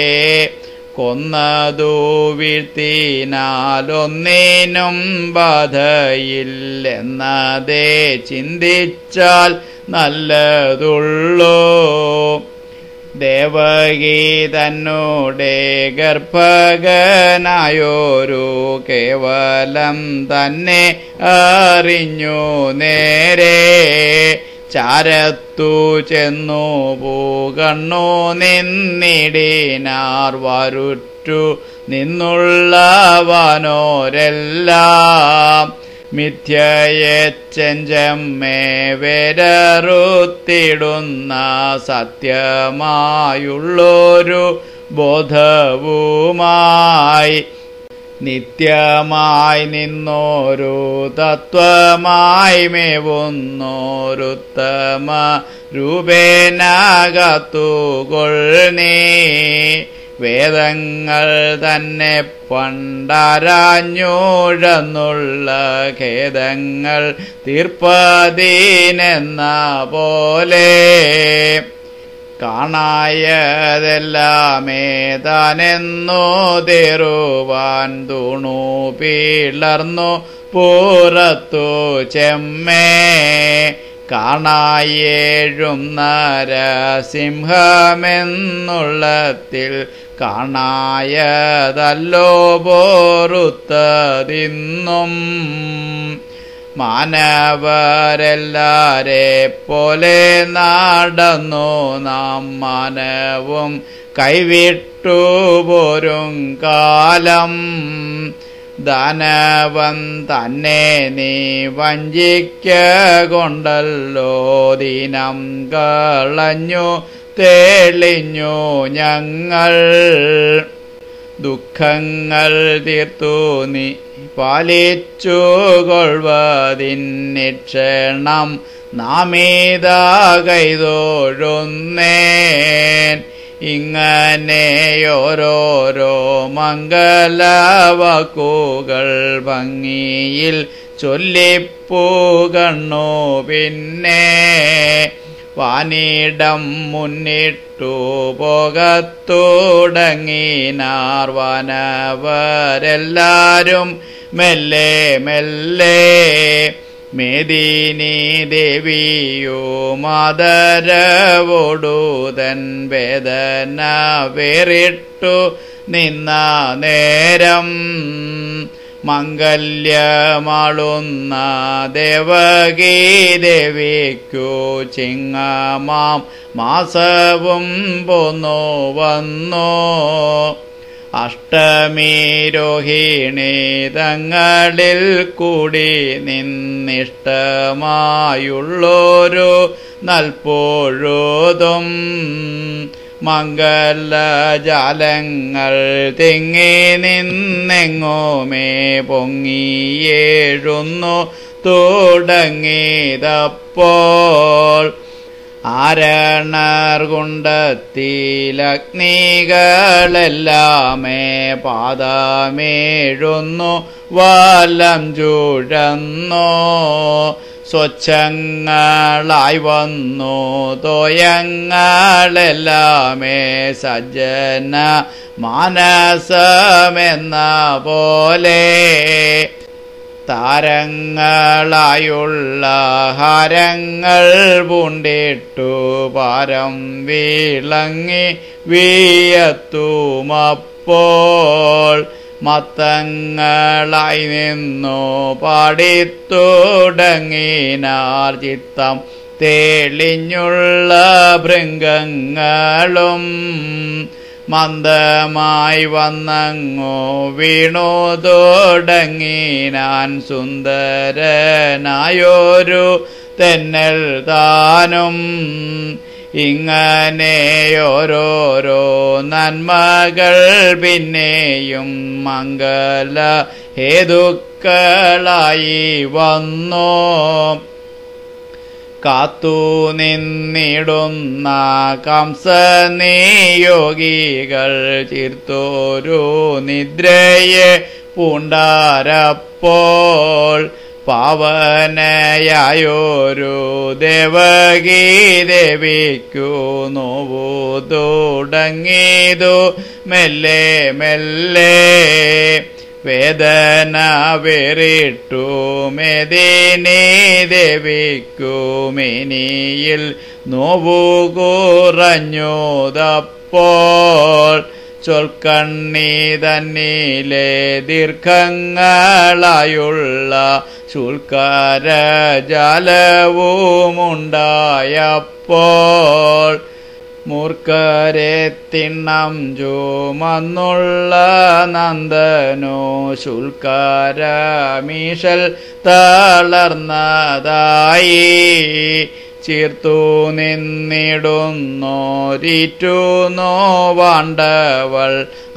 കൊന്നതു വീഴ്ത്തിനാലൊന്നിനും ബാധയില്ലെന്നതേ ചിന്തിച്ചാൽ നല്ലതുള്ളൂ ദേവകീ തന്നോടെ ഗർഭകനായോരു കേവലം തന്നെ അറിഞ്ഞു നേരെ ചാരത്തു ചെന്നു പൂകണ്ണു നിന്നിടിനാർ വരുറ്റു നിന്നുള്ളവനോരെല്ലാം മിഥ്യയെ ചെഞ്ചമ്മേ വേരറുത്തിടുന്ന സത്യമായുള്ളൊരു ബോധവുമായി നിത്യമായി നിന്നോരു തത്വമായി മേവുന്നോരുത്തമ രൂപേനകത്തുകൊള്ളീ വേദങ്ങൾ തന്നെ പണ്ടാരാഞ്ഞൂഴന്നുള്ള ഖേദങ്ങൾ തീർപ്പതീനെന്ന പോലെ കാണായതെല്ലാമേ താനെന്നോ തേറുവാൻ തൂണു പിളർന്നു പുറത്തു ചെമ്മേ കാണായേഴും നരസിംഹമെന്നുള്ളത്തിൽ കാണായതല്ലോ പോറുത്തതിന്നും മാനവരെല്ലാരെ പോലെ നടന്നു നാം മാനവും കൈവിട്ടു പോരും കാലം ദാനവൻ തന്നെ നീ വഞ്ചിക്ക കൊണ്ടല്ലോ ദിനം കളഞ്ഞു തെളിഞ്ഞു ഞങ്ങൾ ദുഃഖങ്ങൾ തീർത്തു നീ പാലിച്ചു കൊള്ളുവതിന്നിക്ഷണം നാമീതാ കൈതൊഴുന്നേൻ ഇങ്ങനെയോരോരോ മംഗലവാക്കുകൾ ഭംഗിയിൽ ചൊല്ലിപ്പൂ കണ്ണു പിന്നെ വാനിടം മുന്നിട്ടു പോകത്തുടങ്ങിനാർ വനവരെല്ലാരും മെല്ലെ മെല്ലെ മേദിനി ദേവിയോ മാതരവോടുതൻ വേദന വേറിട്ടു നിന്ന നേരം മംഗല്യമാളുന്ന ദേവകീ ദേവിക്കു ചിങ്ങമാം മാസവും പോന്നോ വന്നോ അഷ്ടമി രോഹിണി തങ്ങളിൽ കൂടി നിന്നിഷ്ടമായുള്ളൊരു നൽപ്പൊഴുതും മംഗലജാലങ്ങൾ തിങ്ങി നിന്നെങ്ങോമേ പൊങ്ങിയേഴുന്നു തുടങ്ങിയതപ്പോൾ ആരണർകുണ്ടത്തിലഗ്നികളെല്ലാമേ പാദമേഴുന്നു വലം ചുഴന്നോ സ്വച്ഛങ്ങളായി വന്നു തോയങ്ങളെല്ലാമേ സജ്ജന മാനസമെന്ന പോലെ താരങ്ങളായുള്ള ഹാരങ്ങൾ പൂണ്ടിട്ടു പാരം വിളങ്ങി വീയത്തുമപ്പോൾ മത്തങ്ങളായി നിന്നു പാടിത്തുടങ്ങിനാർ ചിത്തം തെളിഞ്ഞുള്ള ഭൃംഗങ്ങളും മന്ദമായി വന്നങ്ങോ വീണു തുടങ്ങിനാൻ സുന്ദരനായൊരു തെന്നൽ താനും ഇങ്ങനെ ഓരോരോ നന്മകൾ പിന്നെയും മംഗല ഹേതുക്കളായി വന്നോ കാത്തു നിന്നിടുന്ന കംസനിയോഗികൾ ചിർത്തോരു നിദ്രയെ പൂണ്ടാരപ്പോൾ പാവനയായൊരു ദേവകീ ദേവിക്കു നോവു തുടങ്ങിയതു മെല്ലെ മെല്ലെ വേദന വേറിട്ടു മേദിനി ദേവിക്കു മേനിയിൽ നോവു കുറഞ്ഞുതപ്പോൾ ചൊൽക്കണ്ണി തന്നിലെ ദീർഘങ്ങളായുള്ള ശുൽക്കരജാലവുമുണ്ടായപ്പോൾ മൂർഖരെ തിണ്ണം ചുമന്നുള്ള നന്ദനോ ശുൽക്കരമീശൽ തളർന്നതായി ചീർത്തു നിന്നിടുന്നോരിറ്റു നോവാണ്ടവൾ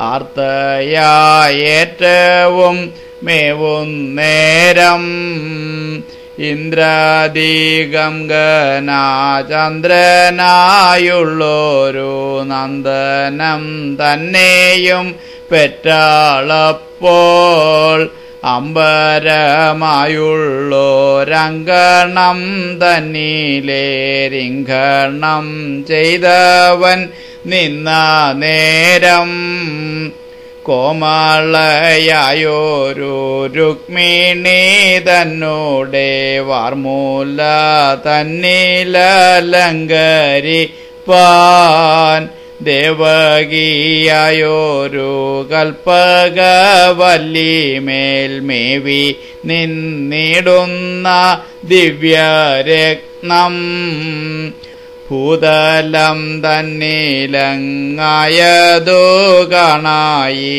ആർത്തയായേറ്റവും മേവുന്നേരം ഇന്ദ്രാദികം ഗനാചന്ദ്രനായുള്ളൊരു നന്ദനം തന്നെയും പെറ്റാളപ്പോൾ അമ്പരമായുള്ളോരങ്കണം തന്നിലെ രിംഗണം ചെയ്തവൻ നിന്ന നേരം കോമളയായൊരു രുക്മിണി തന്നോടെ വാർമൂല തന്നിലലങ്കരിപ്പാൻ ദേവകിയായൊരു കൽപ്പകവല്ലിമേൽ മേവി നിന്നിടുന്ന ദിവ്യരത്നം ഭൂതലം തന്നിലങ്ങായതു കാണായി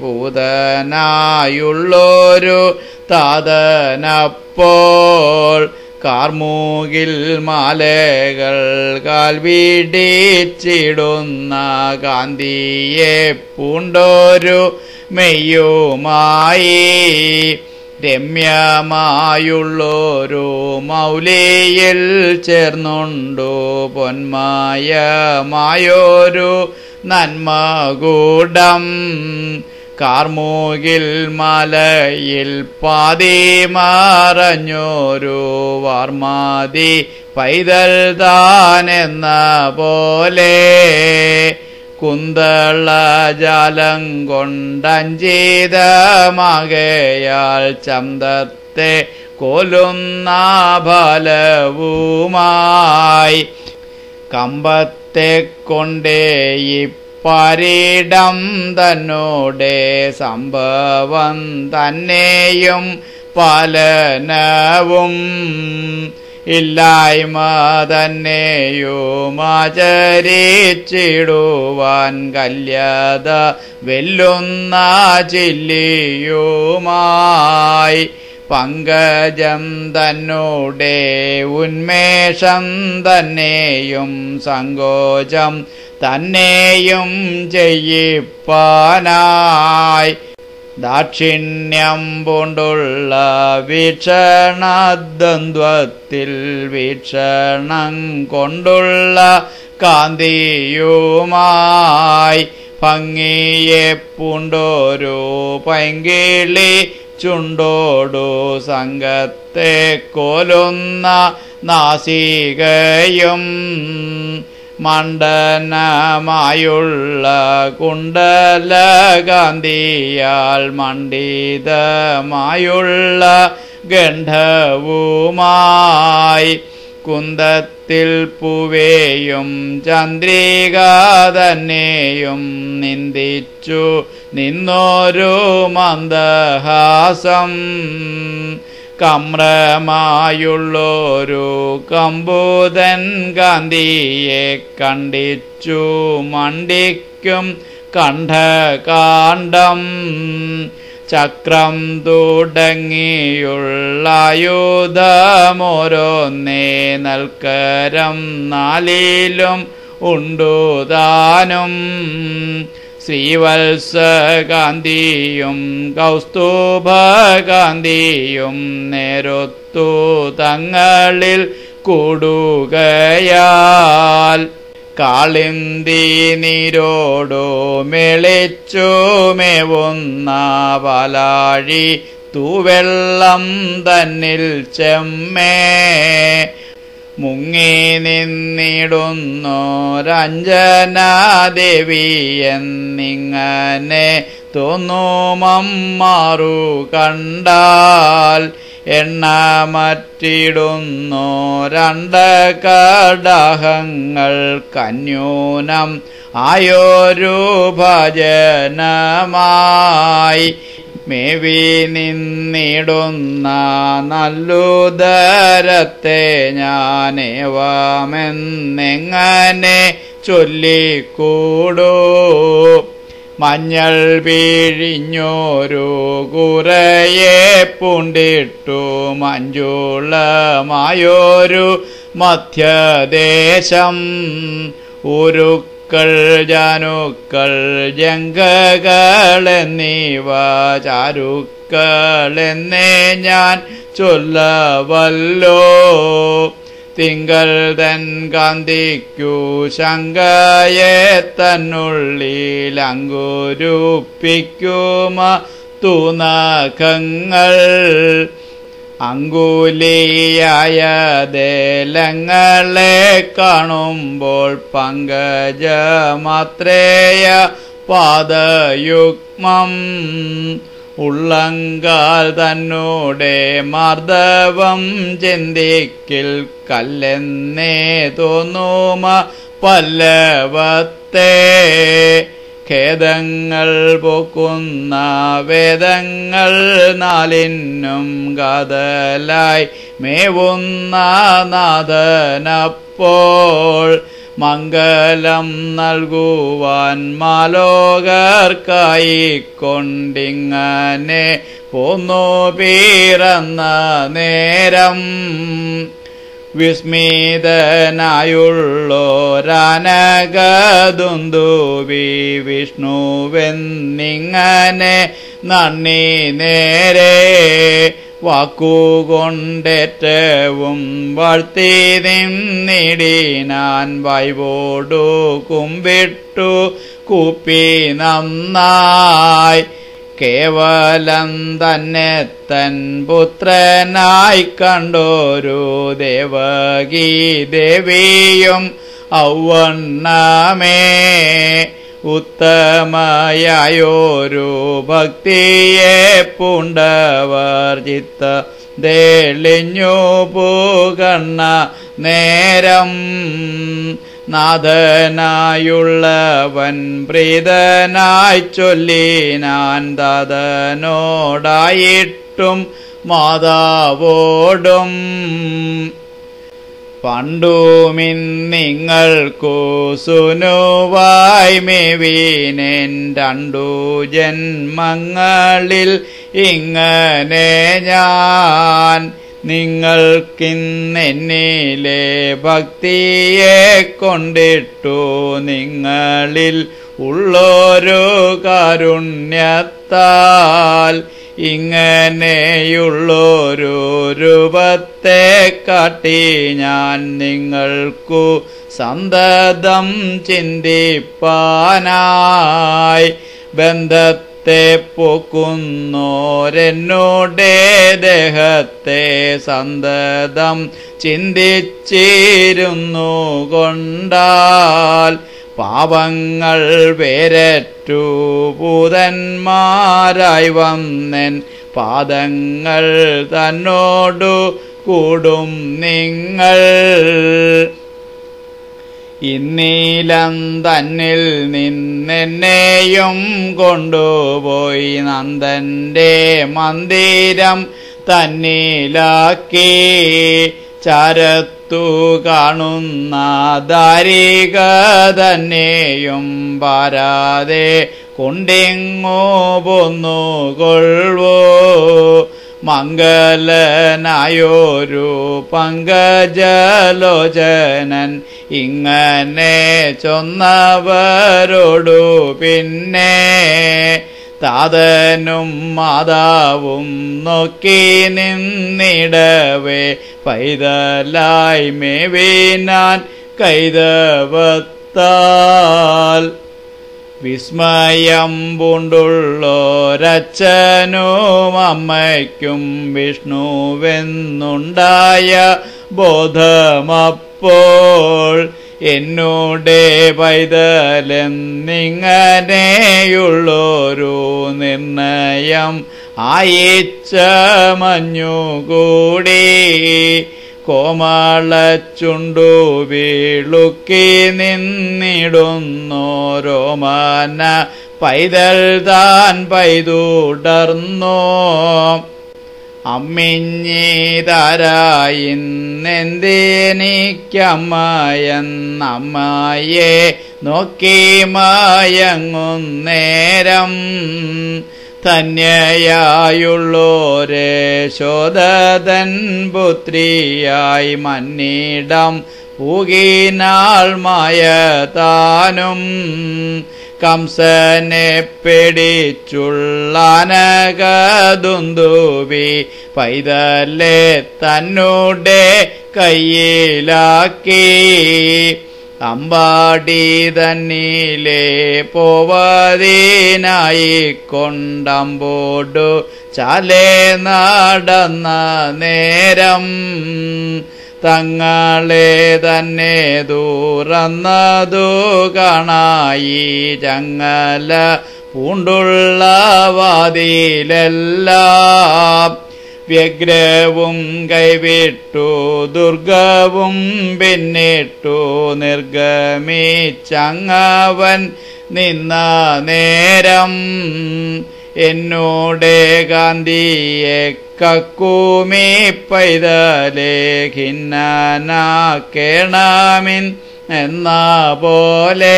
ഭൂതനായുള്ളൊരു താതനപ്പോൾ കാർമൂകിൽ മാലകൾ കാൽവിടിച്ചിടുന്ന കാന്തിയെ പൂണ്ടോരു മെയ്യുമായി രമ്യമായുള്ളൊരു മൗലിയിൽ ചേർന്നുണ്ടു പൊന്മയമായൊരു നന്മകൂടം കാർമൂകിൽ മലയിൽ പാതി മറഞ്ഞൊരു വാർമാതി പൈതൽ താനെന്ന പോലെ കുന്തളജാലം കൊണ്ടഞ്ചിതമാകയാൽ ചന്തത്തെ കൊല്ലുന്ന ഫലവുമായി കമ്പത്തെ കൊണ്ടേ പാരിടം തന്നോടെ സംഭവം തന്നെയും പാലനവും ഇല്ലായ്മ തന്നെയുമാചരിച്ചിടുവാൻ കല്യത വെല്ലുന്ന ചില്ലിയുമായി പങ്കജം തന്നോടെ ഉന്മേഷം തന്നെയും സങ്കോചം തന്നെയും ചെയ്യിപ്പാനായി ദാക്ഷിണ്യം പൂണ്ടുള്ള വീക്ഷണദ്വന്ദ്വത്തിൽ വീക്ഷണം കൊണ്ടുള്ള കാന്തിയുമായി ഭംഗിയെ പൂണ്ടോരു പൈങ്കിളി ചുണ്ടോടു സംഘത്തെ കൊല്ലുന്ന നാസികയും മണ്ഡനമായുള്ള കുണ്ടലകാന്തിയാൽ മണ്ഡിതമായുള്ള ഗണ്ഡവുമായി കുന്തത്തിൽ പൂവേയും ചന്ദ്രിക തന്നെയും നിന്ദിച്ചു നിന്നോരു മന്ദഹാസം കമ്രമായുള്ളൊരു കമ്പൂതൻ കാന്തിയെ കണ്ടിച്ചു മണ്ടിക്കും കണ്ഠകാണ്ഡം ചക്രം തുടങ്ങിയുള്ള ആയുധമോരോന്നേ നൽക്കരം നാലിലും ഉണ്ടുതാനും ശ്രീവത്സകാന്തിയും കൗസ്തുഭകാന്തിയും നേരൊത്തു തങ്ങളിൽ കൂടുകയാൽ കാളിന്തി നീരോടു മെളിച്ചു മേവുന്ന പാലാഴി തൂവെള്ളം തന്നിൽ ചെമ്മേ മുങ്ങി നിന്നിടുന്നോരഞ്ജനാദേവി എന്നിങ്ങനെ തോന്നുമമ്മാറു കണ്ടാൽ എണ്ണമറ്റിടുന്നു രണ്ടകടാഹങ്ങൾ കന്യൂനം ആയോരു ഭജനമായി മേവി നിന്നിടുന്ന നല്ലുദരത്തെ ഞാനേവമെന്നെങ്ങനെ ചൊല്ലിക്കൂടൂ മഞ്ഞൾ വീഴിഞ്ഞോരു കുറയെ പൂണ്ടിട്ടു മഞ്ജുളമായോരു മധ്യദേശം ഉരുക്കൾ ജാനുക്കൾ ജംഗകൾ എന്നിവ ചാരുക്കൾ എന്നേ ഞാൻ ചൊല്ലവല്ലോ തിങ്കൾ തൻ കാന്തിക്കു ശങ്കയെ തന്നുള്ളിലങ്കുരുപ്പിക്കുമ തുനഖങ്ങൾ അങ്കുലിയായ ദേലങ്ങളെ കാണുമ്പോൾ പങ്കജമാത്രേയ പാദയുഗ്മം ഉള്ളങ്കാൽ തന്നോടെ മാർദ്ദവം ചിന്തിക്കിൽ കല്ലെന്നേ തോന്നുമ പല്ലവത്തെ ഖേദങ്ങൾ പോക്കുന്ന വേദങ്ങൾ നാലിനും കാതലായി മേവുന്ന നാഥനപ്പോൾ മംഗലം നൽകുവാൻ മാലോകർക്കായി കൊണ്ടിങ്ങനെ പോന്നു പിറന്ന നേരം വിസ്മിതനായുള്ളോരനഗദുന്ദുവി വിഷ്ണുവെന്നിങ്ങനെ നന്ദി നേരെ വാക്കുകൊണ്ടേറ്റവും വാഴ്ത്തി നിന്നിടിനാൻ വൈവോടു കുമ്പിട്ടു കൂപ്പി നന്നായി കേവലം തന്നെ തൻ പുത്രനായി കണ്ടോരു ദേവകീ ദേവിയും ഔവണ്ണമേ ഉത്തമയായൊരു ഭക്തിയെ പൂണ്ടവർ ചിത്ത തെളിഞ്ഞു പൂകണ്ണ നേരം നാഥനായുള്ളവൻ പ്രീതനായി ചൊല്ലിനാൻ താതനോടായിട്ടും മാതാവോടും പണ്ടുമിന്നിങ്ങൾക്കു സുനുവായി മേവീനേൻ 2 ജന്മങ്ങളിൽ ഇങ്ങനെ ഞാൻ നിങ്ങൾക്കിന്നെന്നിലെ ഭക്തിയെ കൊണ്ടിട്ടു നിങ്ങളിൽ ഉള്ളൊരു കാരുണ്യത്താൽ ഇങ്ങനെയുള്ളൊരു രൂപത്തെ കാട്ടി ഞാൻ നിങ്ങൾക്കു സന്തതം ചിന്തിപ്പാനായി ബന്ധത്തെ പോക്കുന്നോരെന്നോടെ ദേഹത്തെ സന്തതം ചിന്തിച്ചിരുന്നു കൊണ്ടാൽ പാപങ്ങൾ വേരറ്റു ഭൂതന്മാരായി വന്നെൻ പാദങ്ങൾ തന്നോടു കൂടും നിങ്ങൾ ഇന്നീലം തന്നിൽ നിന്നെന്നെയും കൊണ്ടുപോയി നന്ദന്റെ മന്ദിരം തന്നിലാക്കി ചരത്തു കാണുന്ന ദാരിക തന്നെയും പാരാതെ കൊണ്ടിങ്ങോ പോന്നുകൊള്ളൂ മംഗലനായൊരു പങ്കജലോചനൻ ഇങ്ങനെ ചൊന്നവരോടു പിന്നെ താതനും മാതാവും നോക്കി നിന്നിടവേ പൈതലായി മേവിനാൻ കൈതവത്താൽ വിസ്മയം പൂണ്ടുള്ളോരച്ഛനും അമ്മയ്ക്കും വിഷ്ണുവെന്നുണ്ടായ ബോധമപ്പോൾ എന്നോടെ പൈതലെന്നിങ്ങനെയുള്ളൊരു നിർണയം ആയിച്ച മഞ്ഞുകൂടി കോമളച്ചുണ്ടു വീളുക്കി നിന്നിടുന്നോരോമന പൈതൽ താൻ പൈതുടർന്നോ അമ്മിഞ്ഞിതാരായിന്നെന്തെനിക്കമ്മയെന്നമ്മയെ നോക്കി മയങ്ങുന്നേരം ധന്യയായുള്ളോരേശോദൻ പുത്രിയായി മന്നിടം പൂകിനാൾ മായതാനും കംസനെ പേടിച്ചുള്ളനകദുന്ദുവി പൈതലെ തന്നോടെ കയ്യിലാക്കി അമ്പാടി തന്നിലെ പോവതിനായി കൊണ്ടമ്പോടു ചാലെ നടന്ന നേരം തങ്ങളെ തന്നെ തുറന്നതു കാണായി ചങ്ങല പൂണ്ടുള്ള വാതിലെല്ലാം വ്യഗ്രവും കൈവിട്ടു ദുർഗവും പിന്നിട്ടു നിർഗമിച്ചങ്ങവൻ നിന്ന നേരം എന്നോടെ ഗാന്ധിയെ കക്കുമി പൈതലേ ഖിന്നനാക്കേണമിൻ എന്ന പോലെ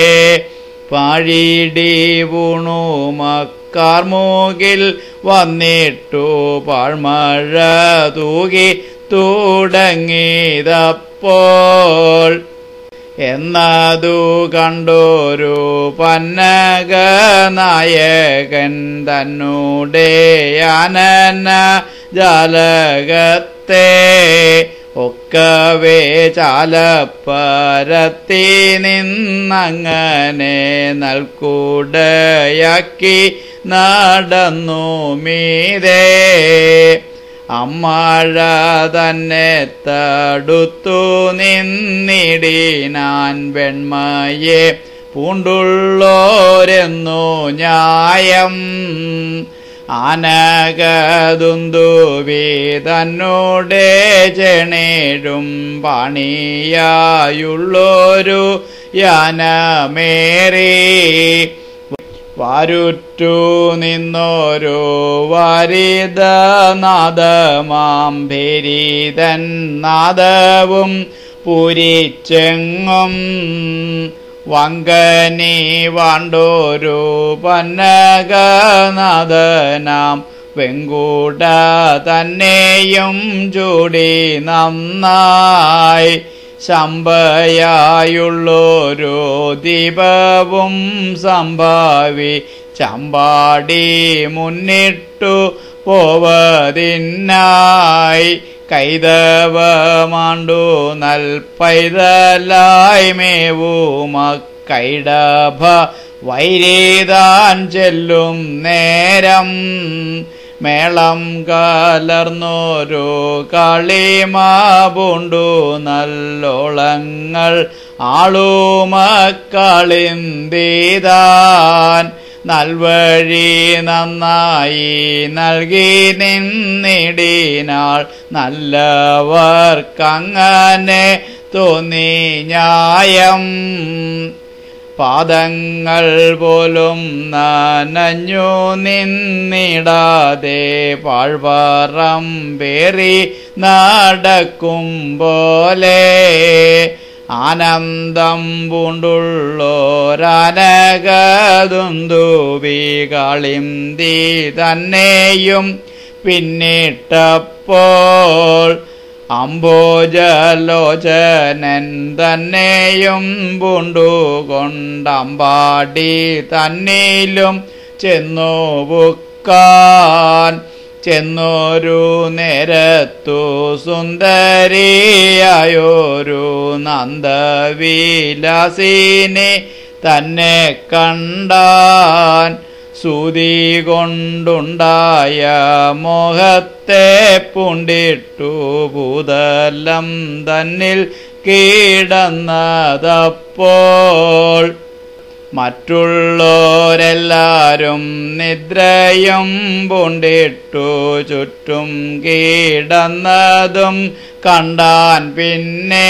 പാഴിടി വീണു മക്കാർമൂകിൽ വന്നിട്ടു പാഴ്മഴ തൂകി തുടങ്ങിയതപ്പോൾ എന്നതു കണ്ടൊരു പന്നക നായകൻ തന്നൂടെ ആനന ജാലകത്തെ ഒക്കവേ ചാലപ്പരത്തി നിന്നങ്ങനെ നൽകൂടയാക്കി നടന്നു മീതേ അമ്മഴ തന്നെ തടുത്തു നിന്നിടിനാൻ വെണ്മയെ പൂണ്ടുള്ളോരെന്നു ന്യായം. ആനകദുന്ദുവി തന്നോടെ ചെണേഴും പണിയായുള്ളൊരു യാനമേറി വാരുറ്റു നിന്നോരു വാരിദനാദമാം ഭേരിതൻ നാദവും പൂരിച്ചെങ്ങും വങ്കനി വാണ്ടോരു പന്നകനാദനാം വെങ്കൂട തന്നെയും ചൂടി നന്നായി ശമ്പയായുള്ളൊരു ദീപവും സംഭാവി ചമ്പാടി മുന്നിട്ടു പോവതിനായി കൈതവമാണ്ടു നൽപൈതലായി മേവുമക്കൈടഭ വൈരീതാൻ ചെല്ലും നേരം മേളം കലർന്നോരു കളിമാപൂണ്ടു നല്ലോളങ്ങൾ ആളുമക്കളിന്തിതാൻ നൽവഴി നന്നായി നൽകി നിന്നിടിനാൾ നല്ലവർക്കങ്ങനെ തോന്നി ന്യായം. പാദങ്ങൾ പോലും നനഞ്ഞു നിന്നിടാതെ പാഴ്വറം പേറി നടക്കും പോലെ ആനന്ദം പൂണ്ടുള്ളോരാനകദുന്ദുവി കാളിന്തി തന്നെയും പിന്നിട്ടപ്പോൾ അംബോജലോചനൻ തന്നെയും പൂണ്ടുകൊണ്ടമ്പാടി തന്നിലും ചെന്നു പുക്കാൻ. ചെന്നൊരു നേരത്തു സുന്ദരിയായൊരു നന്ദവിലാസിനെ തന്നെ കണ്ടാൻ. സൂതി കൊണ്ടുണ്ടായ മോഹത്തെ പൂണ്ടിട്ടു ഭൂതലം തന്നിൽ കീടന്നതപ്പോൾ മറ്റുള്ളോരെല്ലാരും നിദ്രയും പൂണ്ടിട്ടു ചുറ്റും കീടന്നതും കണ്ടാൻ. പിന്നെ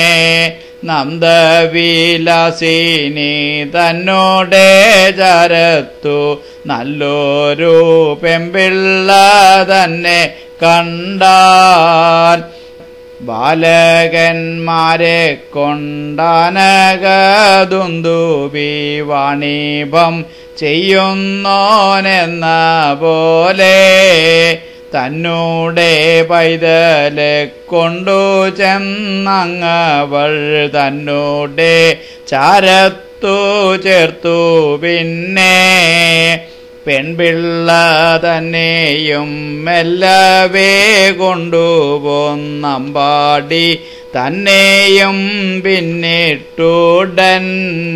നന്ദവിലാസിനി തന്നോടെ ചരത്തു നല്ലൊരു പെമ്പിള്ള തന്നെ കണ്ടാൻ. ബാലകന്മാരെ കൊണ്ടാനകദുന്ദുവി വാണിഭം ചെയ്യുന്നോനെന്ന പോലെ തന്നൂടെ പൈതലെ കൊണ്ടു ചെന്നങ്ങവൾ തന്നൂടെ ചാരത്തു ചേർത്തു. പിന്നെ പെൺപിള്ള തന്നെയും മെല്ലവേ കൊണ്ടുപോന്നമ്പാടി തന്നെയും പിന്നിട്ടുടൻ.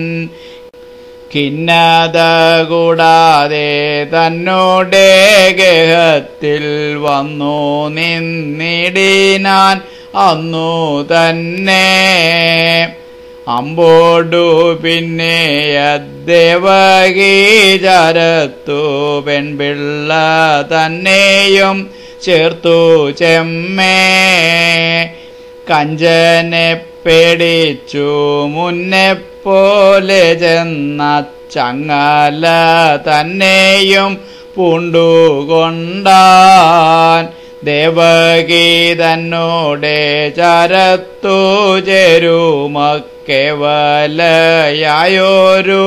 ഖിന്നത കൂടാതെ തന്നോടെ ഗേഹത്തിൽ വന്നു നിന്നിടിനാൻ അന്നു തന്നെ. അമ്പോടു പിന്നെ ദേവകീ ചരത്തു പെൺപിള്ള തന്നെയും ചേർത്തു ചെമ്മേ. കഞ്ചനെ പേടിച്ചു മുന്നെപ്പോലെ ചെന്ന ചങ്ങല തന്നെയും പൂണ്ടുകൊണ്ടാൻ. ദേവകി തന്നോടെ ചരത്തു ചേരുമക്കേവലയായൊരു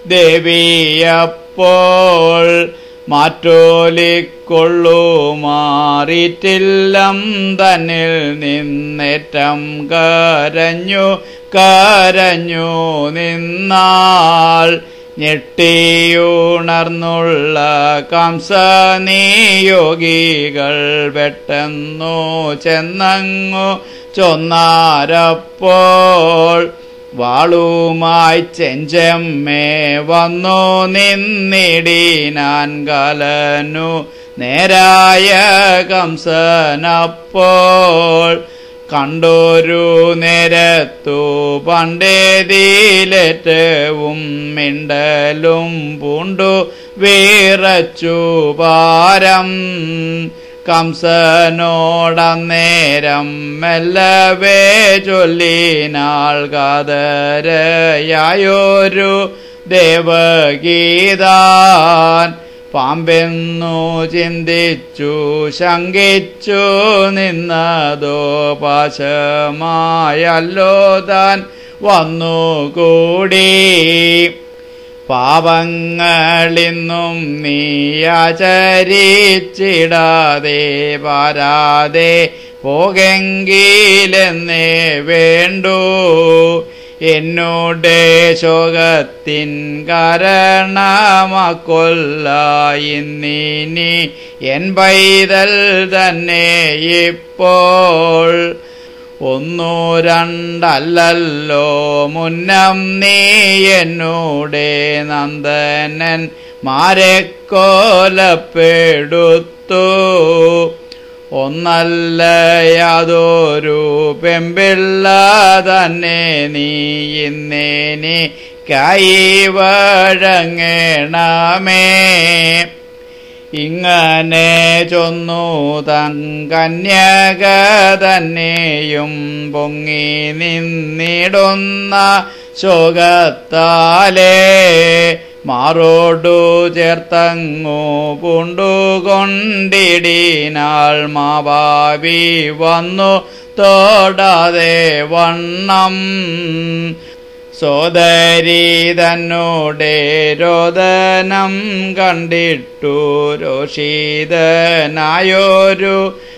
ദേവിയപ്പോൾ മാറ്റോലിക്കൊള്ളുമാറിറ്റില്ലം തന്നിൽ നിന്നേറ്റം കരഞ്ഞു കരഞ്ഞു നിന്നാൾ. ഞെട്ടിയുണർന്നുള്ള കംസനിയോഗികൾ പെട്ടെന്നു ചെന്നങ്ങു ചൊന്നാരപ്പോൾ വാളുമായി ചെഞ്ചമ്മേ വന്നു നിന്നിടിനാൻ കലനു നേരായ കംസനപ്പോൾ. കണ്ടൊരു നേരത്തു പണ്ടേതിലേറ്റവും മിണ്ടലും പൂണ്ടു വിറച്ചു പാരം കംസനോടന്നേരം മെല്ലവേ ചൊല്ലിനാൾ കാതരയായൊരു ദേവഗീതാൻ പാമ്പെന്നു ചിന്തിച്ചു ശങ്കിച്ചു നിന്നതോ പാശമായല്ലോ താൻ വന്നുകൂടി പാപങ്ങളിന്നും നീ ആചരിച്ചിടാതെ പാരാതെ പോകെങ്കിലെന്നേ വേണ്ടു എന്നോടെ ശോകത്തിൻ കാരണമാക്കൊല്ല ഇന്നിനി എൻ പൈതൽ തന്നെ ഇപ്പോൾ ഒന്നു രണ്ടല്ലല്ലോ മുന്നം നീ എന്നോടെ നന്ദനൻ മാരെ കൊലപ്പെടുത്തു ഒന്നല്ല യാതൊരു പെമ്പിള്ള തന്നെ നീ ഇന്നേനി കൈവഴങ്ങണമേ ഇങ്ങനെ ചൊന്നു തൻ കന്യക തന്നെയും പൊങ്ങി നിന്നിടുന്ന ശോകത്താലേ മാറോടു ചേർത്തങ്ങു പൂണ്ടുകൊണ്ടിടിനാൾ മാഭാവി വന്നു തോടാതെ വണ്ണം സോദരി തന്നോടെ രോദനം കണ്ടിട്ടു രോഷിതനായൊരു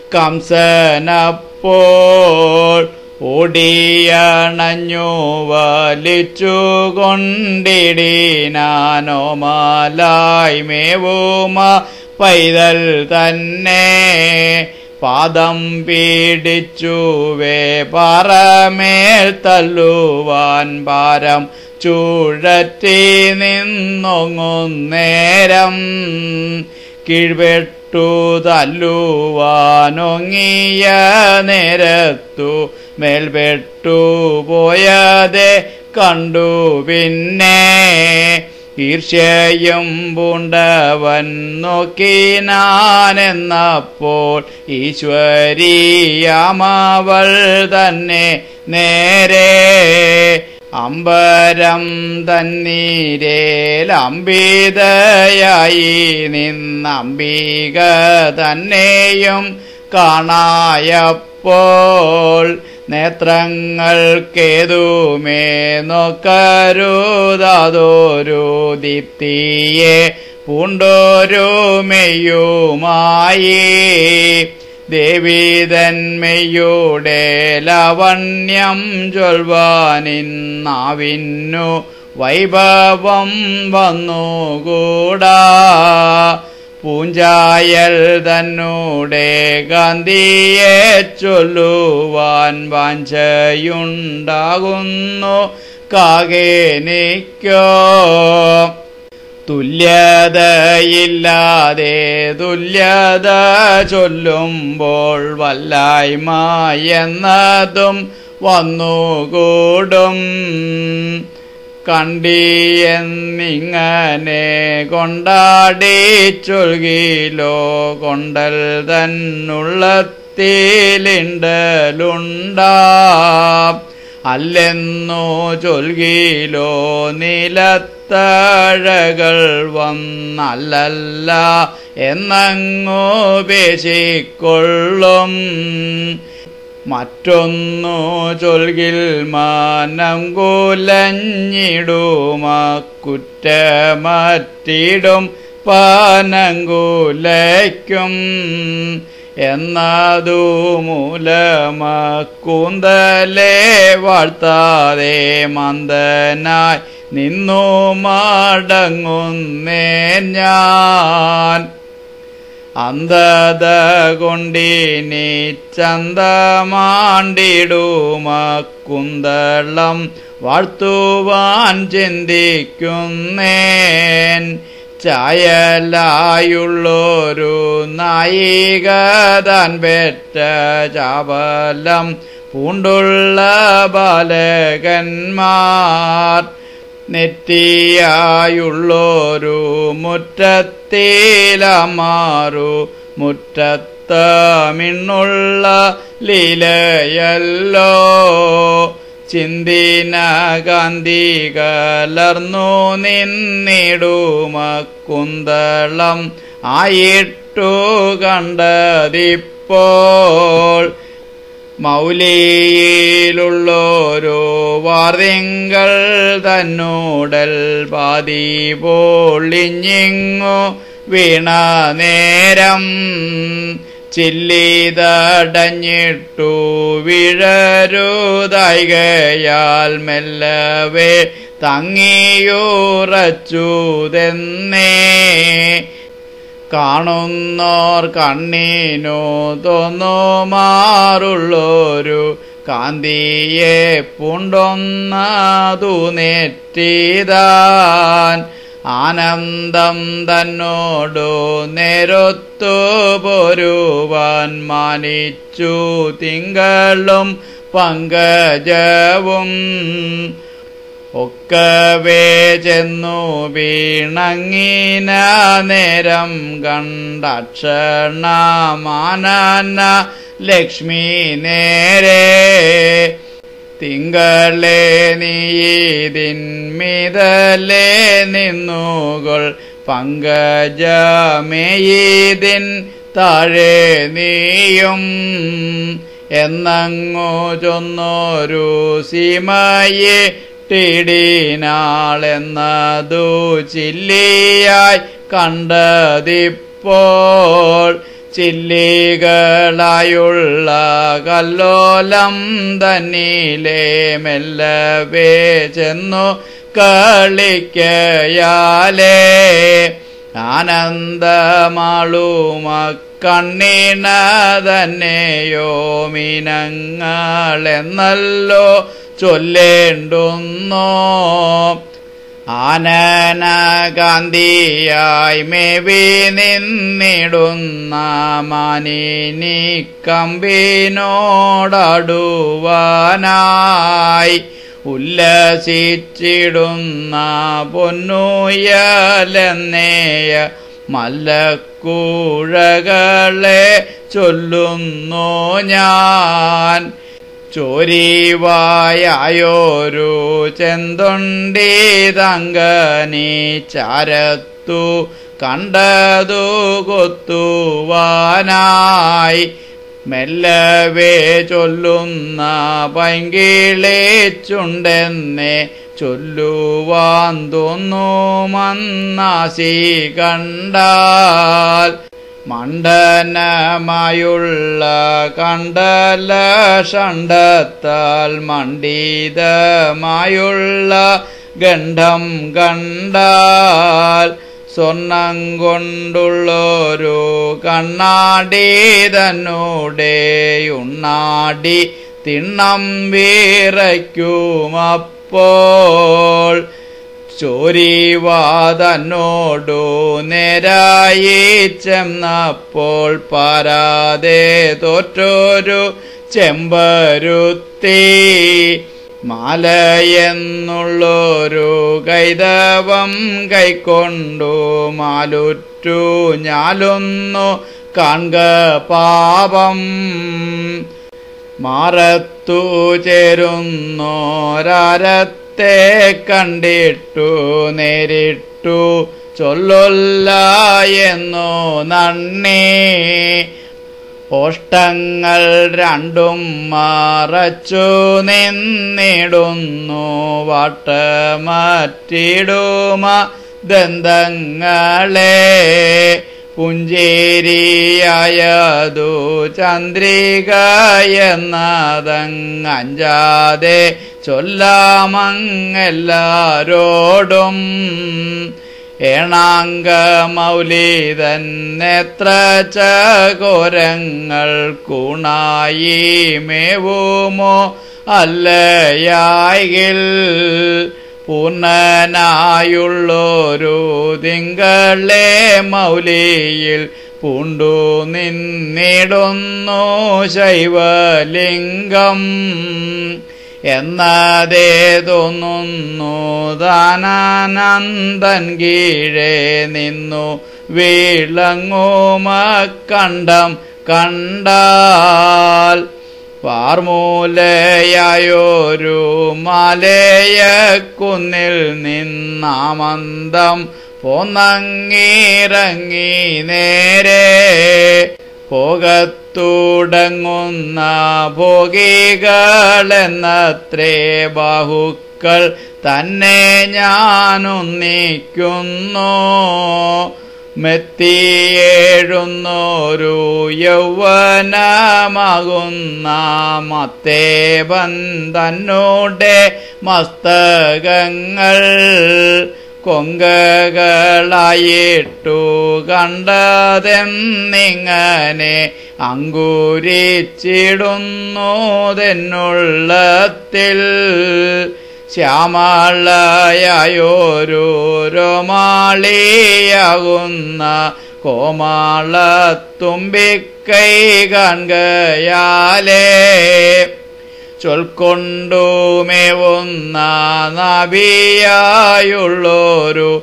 കംസനപ്പോൾ ഓടിയണഞ്ഞു വലിച്ചു കൊണ്ടിടിനാനോമാലായി മേവുമ പൈതൽ തന്നെ പാദം പീഡിച്ചുവേ പാറമേൽ തല്ലുവാൻ ഭാരം ചുഴറ്റി നിന്നൊങ്ങുന്നേരം കീഴ്പെട്ടു തല്ലുവാനൊങ്ങിയ നേരത്തു മേൽപെട്ടു പോയതെ കണ്ടു പിന്നെ ഈർഷ്യയും പൂണ്ടവൻ നോക്കിനാനെന്നപ്പോൾ ഈശ്വരീയാമവൾ തന്നെ നേരെ അമ്പരം തന്നീരേലംബിതയായി നിന്നംബിക തന്നെയും കാണായപ്പോൾ നേത്രങ്ങൾക്കേതുമേ നോക്കരുതാതൊരു ദീപ്തിയെ പൂണ്ടോരു മെയ്യുമായി ദേവീതന്മയുടെ ലവണ്യം ചൊൽവാനിന്നാവിന്നു വൈഭവം വന്നുകൂടാ പൂഞ്ചായൽ തന്നൂടെ ഗാന്ധിയെ ചൊല്ലുവാൻ വാഞ്ചയുണ്ടാകുന്നു കാകേനിക്കോ തുല്യതയില്ലാതെ തുല്യത ചൊല്ലുമ്പോൾ വല്ലായ്മ എന്നതും വന്നുകൂടും കണ്ടിയെന്നിങ്ങനെ കൊണ്ടാടി ചൊൽകിലോ കൊണ്ടൽ തന്നുള്ളത്തിലിണ്ടലുണ്ടാ അല്ലെന്നു ചൊൽകിലോ നിലത്തഴകൾ വന്നല്ലല്ല എന്നങ്ങു പേശിക്കൊള്ളും മറ്റൊന്നു ചൊൽകിൽ മാനം കുലഞ്ഞിടുമ കുറ്റമറ്റിടും പാനങ്കുലയ്ക്കും എന്നതു മൂലമക്കൂന്തലെ വാഴ്ത്താതെ മന്ദനായി നിന്നു മടങ്ങുന്നേൻ ഞാൻ അന്ധത കൊണ്ടിനി ചന്തമാണ്ടിടുമ കുന്തളം വാഴ്ത്തുവാൻ ചിന്തിക്കുന്നേൻ ചായലായുള്ളൊരു നായിക താൻ പെറ്റ ചാപലം പൂണ്ടുള്ള ബാലകന്മാർ നെറ്റിയായുള്ളൊരു മുറ്റത്തിലമാറു മുറ്റത്ത മിണ്ണുള്ള ലീലയല്ലോ ചിന്തിന കാന്തി കലർന്നു നിന്നിടുമക്കുന്തളം ആയിട്ടു കണ്ടതിപ്പോൾ മൗലിയിലുള്ളൊരു വാർതിങ്കൾ തന്നൂടൽ പാതി പൊളിഞ്ഞിങ്ങു വീണ നേരം ചില്ലിതടഞ്ഞിട്ടു വിഴരുതായികയാൽ മെല്ലവേ തങ്ങിയുറച്ചുതെന്നേ കാണുന്നോർ കണ്ണിനു തോന്നുമാറുള്ളൊരു കാന്തിയെ പൂണ്ടൊന്നതു നെറ്റിതാൻ ആനന്ദം തന്നോടു നേരൊത്തു പോരുവാൻ മാനിച്ചു തിങ്കളും പങ്കജവും ഒക്കവേ ചെന്നു വീണങ്ങിന നേരം കണ്ടക്ഷണമാനന ലക്ഷ്മി നേരെ തിങ്കളെ നീതിന്മിതലേ നിന്നുകൊൾ പങ്കജമേയിതിൻ താഴെ നീയും എന്നങ്ങു ചൊന്നൊരു സീമയെ ിനാളെന്നതു ചില്ലിയായി കണ്ടതിപ്പോൾ ചില്ലികളായുള്ള കല്ലോലം തന്നിലെ മെല്ലവേ ചെന്നു കളിക്കയാലേ ആനന്ദമാളുമക്കണ്ണിന തന്നെയോ മീനങ്ങളെന്നല്ലോ ചൊല്ലേണ്ടുന്നോ ആനന കാന്തിയായി മേവി നിന്നിടുന്ന മാനിനി കമ്പിനോടടുവാനായി ഉല്ലസിച്ചിടുന്ന പൊന്നുയലെന്നേയ മല്ലക്കൂഴകളെ ചൊല്ലുന്നു ഞാൻ ചോരിവായൊരു ചെന്തൊണ്ടി തങ്കനി ചരത്തു കണ്ടതു കൊത്തുവാനായി മെല്ലവേ ചൊല്ലുന്ന പൈങ്കിളിച്ചുണ്ടെന്നെ ചൊല്ലുവാൻ തോന്നുമന്നാസി കണ്ടാൽ മണ്ഡനമായുള്ള കണ്ടല ഷണ്ഡത്താൽ മണ്ഡിതമായുള്ള ഗണ്ഡം കണ്ടാൽ സ്വർണം കൊണ്ടുള്ളൊരു കണ്ണാടി തന്നൂടെ ഉണ്ണാടി തിണ്ണം വിറയ്ക്കുമപ്പോൾ ചോരിവാതന്നോടു നേരായി ചെന്നപ്പോൾ പാരാതെ തോറ്റൊരു ചെമ്പരുത്തി മാലയെന്നുള്ളൊരു കൈതവം കൈക്കൊണ്ടു മാലുറ്റു ഞാലൊന്നു കാൺക പാപം മാറത്തു ചേരുന്നോരാരത്തെ കണ്ടിട്ടു നേരിട്ടു ചൊല്ലൊല്ല എന്നോ നന്ദി ഓഷ്ടങ്ങൾ രണ്ടും മറച്ചു നിന്നിടുന്നു വാട്ടമറ്റിടുമ ദന്തങ്ങളെ പുഞ്ചേരിയായതു ചന്ദ്രിക എന്നതങ്ങഞ്ചാതെ ചൊല്ലാമങ്ങെല്ലാരോടും ഏണാംഗമൗലിതൻ എത്ര ചകോരങ്ങൾ കൂണായി മേവുമോ അല്ലയായിൽ പൂർണ്ണനായുള്ളൊരു തിങ്കളെ മൗലിയിൽ പൂണ്ടു നിന്നിടുന്നു ശൈവലിംഗം എന്നതേ തോന്നുന്നു താനാനന്ദൻ കീഴേ നിന്നു വിളങ്ങുമക്കണ്ടം കണ്ടാൽ പാർമൂലയായൊരു മലയക്കുന്നിൽ നിന്നാമന്തം പോന്നങ്ങിറങ്ങി നേരെ പോകത്തുടങ്ങുന്ന ഭോഗികളെന്നത്രേ ബാഹുക്കൾ തന്നെ ഞാനൊന്നിക്കുന്നു മെത്തിയേഴുന്നോരു യൗവനമാകുന്ന മത്തേവൻ തന്നോടെ മസ്തകങ്ങൾ കൊങ്കകളായിട്ടു കണ്ടതെന്നിങ്ങനെ അങ്കുരിച്ചിടുന്നതെന്നുള്ളത്തിൽ ശ്യാമളയായൊരു രോമാളിയാകുന്ന കോമാളത്തുമ്പിക്കൈ കാൺകയാലേ ചൊൽക്കൊണ്ടുമേവുന്ന നബിയായുള്ളൊരു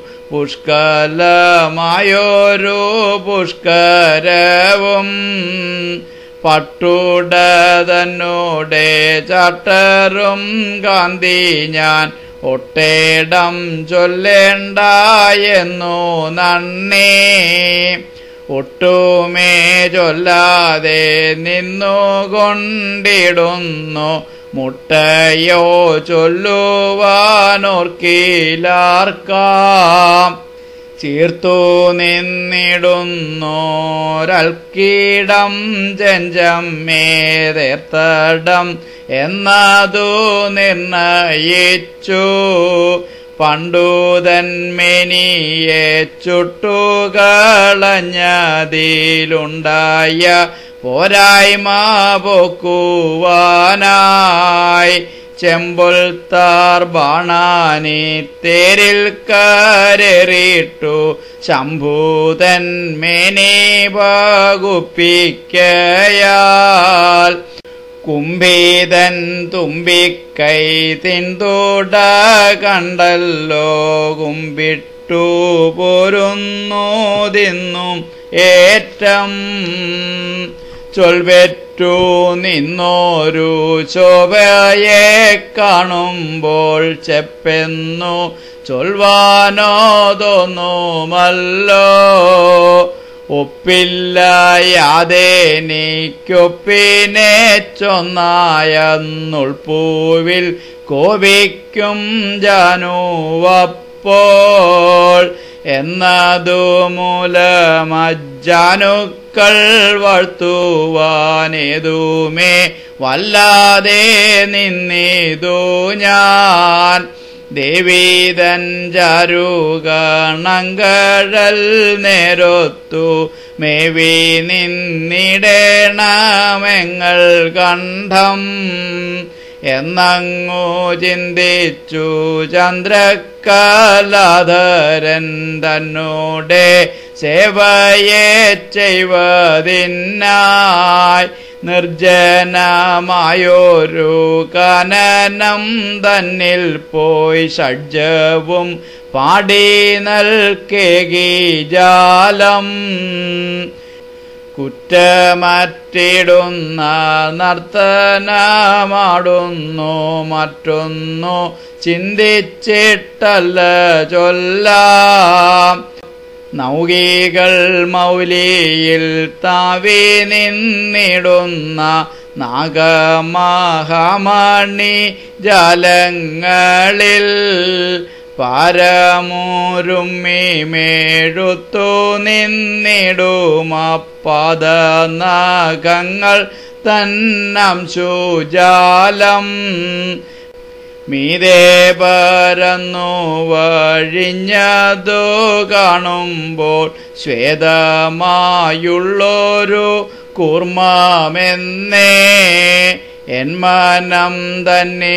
പുഷ്കലമായൊരു പുഷ്കരവും പട്ടുടതന്നോടെ ചാട്ടറും കാന്തി ഞാൻ ഒട്ടേടം ചൊല്ലേണ്ട എന്നു നന്ദി ഒട്ടുമേ ചൊല്ലാതെ നിന്നുകൊണ്ടിടുന്നു മുട്ടയോ ചൊല്ലുവാനോർക്കിലാർക്കാം ചീർത്തു നിന്നിടുന്നോരൽക്കീടം ചെഞ്ചമ്മേതേർത്തടം എന്നതു നിർണയിച്ചു പണ്ടുതന്മേനിയെ ചുട്ടുകളഞ്ഞതിലുണ്ടായ പോരായ്മ പോക്കുവാനായി ചെമ്പുൽത്താർ ബാണാനി തേരിൽ കരേറിട്ടു ശംഭൂതൻ മേനി വകുപ്പിക്കയാൽ കുംഭീതൻ തുമ്പിക്കൈ തിന്തുട കണ്ടല്ലോ കുമ്പിട്ടു പോരുന്നോതിന്നും ഏറ്റം ചൊൽവെറ്റു നിന്നോരു ശോഭയെ കാണുമ്പോൾ ചെപ്പെന്നു ചൊൽവാനോ തോന്നുമല്ലോ ഒപ്പില്ലയാതെനിക്കൊപ്പിനെ ചൊന്നായെന്നുൾപ്പൂവിൽ കോപിക്കും ജാനുവപ്പോൾ എന്നതു മൂലമജ്ജാനുക്കൾ വാഴ്ത്തുവാനേതുമേ വല്ലാതെ നിന്നിതു ഞാൻ ദേവീതൻ ചാരുഗണങ്കഴൽ നേരൊത്തു മേവി നിന്നിടേണമെങ്ങൾ കണ്ഠം എന്നങ്ങു ചിന്തിച്ചു ചന്ദ്രകലാധരൻ തന്നോടെ സേവയെ ചെയ്വതിനായി നിർജ്ജനമായൊരു കാനനം തന്നിൽ പോയി ഷഡ്ജവും പാടി നൽകേകി ജാലം കുറ്റമറ്റിടുന്ന നർത്തനമാടുന്നു മറ്റൊന്നു ചിന്തിച്ചിട്ടല്ല ചൊല്ലാം നൗകികൾ മൗലിയിൽ താവി നിന്നിടുന്ന നാഗമഹാമണി ജാലങ്ങളിൽ പാരമൂരുമ്മി മേഴുത്തു നിന്നിടുമപ്പദനഖങ്ങൾ തന്നംശുജാലം മീതേ പരന്നു വഴിഞ്ഞതു കാണുമ്പോൾ ശ്വേതമായുള്ളൊരു കൂർമ്മമെന്നേ എന്മനം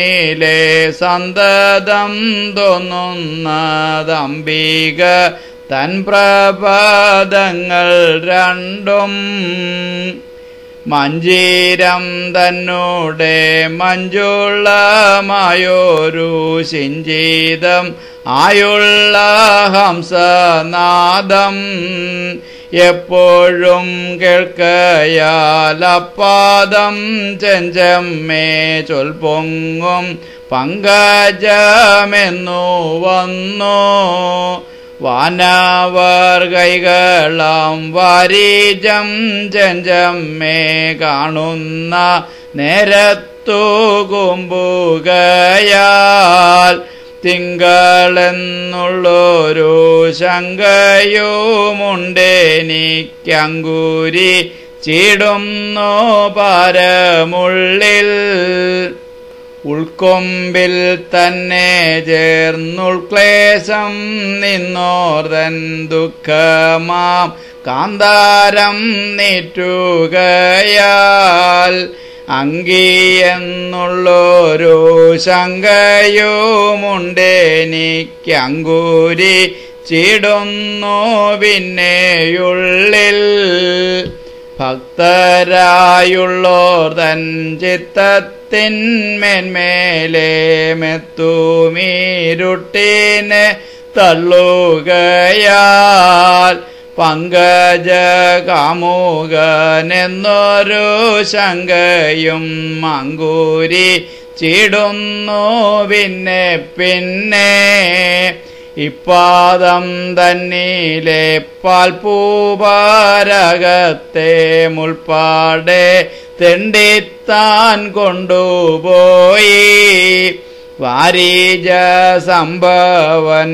തന്നിലെ സന്തതം തോന്നുന്നതംബിക തൻ പ്രപദങ്ങൾ രണ്ടും മഞ്ജീരം തന്നോടെ മഞ്ജുളമായൊരു സിഞ്ചിതം ആയുള്ള ഹംസനാദം എപ്പോഴും കേൾക്കയാലപ്പാദം ചെഞ്ചമ്മേ ചൊൽപൊങ്ങും പങ്കജമെന്നു വന്നു വാനവർ കൈകളാം വാരിജം ചെഞ്ചമ്മേ കാണുന്ന നേരത്തു കുമ്പുകയാൽ തിങ്കളെന്നുള്ളൊരു ശങ്കയുമുണ്ടെനിക്കങ്കുരി ചീടുന്നു പാരമുള്ളിൽ ഉൾക്കൊമ്പിൽ തന്നെ ചേർന്നുൾക്ലേശം നിന്നോർതൻ ദുഃഖമാം കാന്താരം നീറ്റുകയാൽ അങ്കിയെന്നുള്ളൊരു ശങ്കയുമുണ്ടെനിക്കങ്കുരി ചീടുന്നു പിന്നെയുള്ളിൽ ഭക്തരായുള്ളോർ തൻ ചിത്തത്തിന്മേന്മേലെ മെത്തുമീരുട്ടിനെ തള്ളുകയാൽ പങ്കജ കാമുകനെന്നൊരു ശങ്കയും അങ്കുരി ചീടുന്നു പിന്നെ പിന്നെ ഇപ്പാദം തന്നിലെ പാൽപൂപാരകത്തെ മുൾപ്പാടെ തെണ്ടിത്താൻ കൊണ്ടുപോയി വാരിജ സംഭവൻ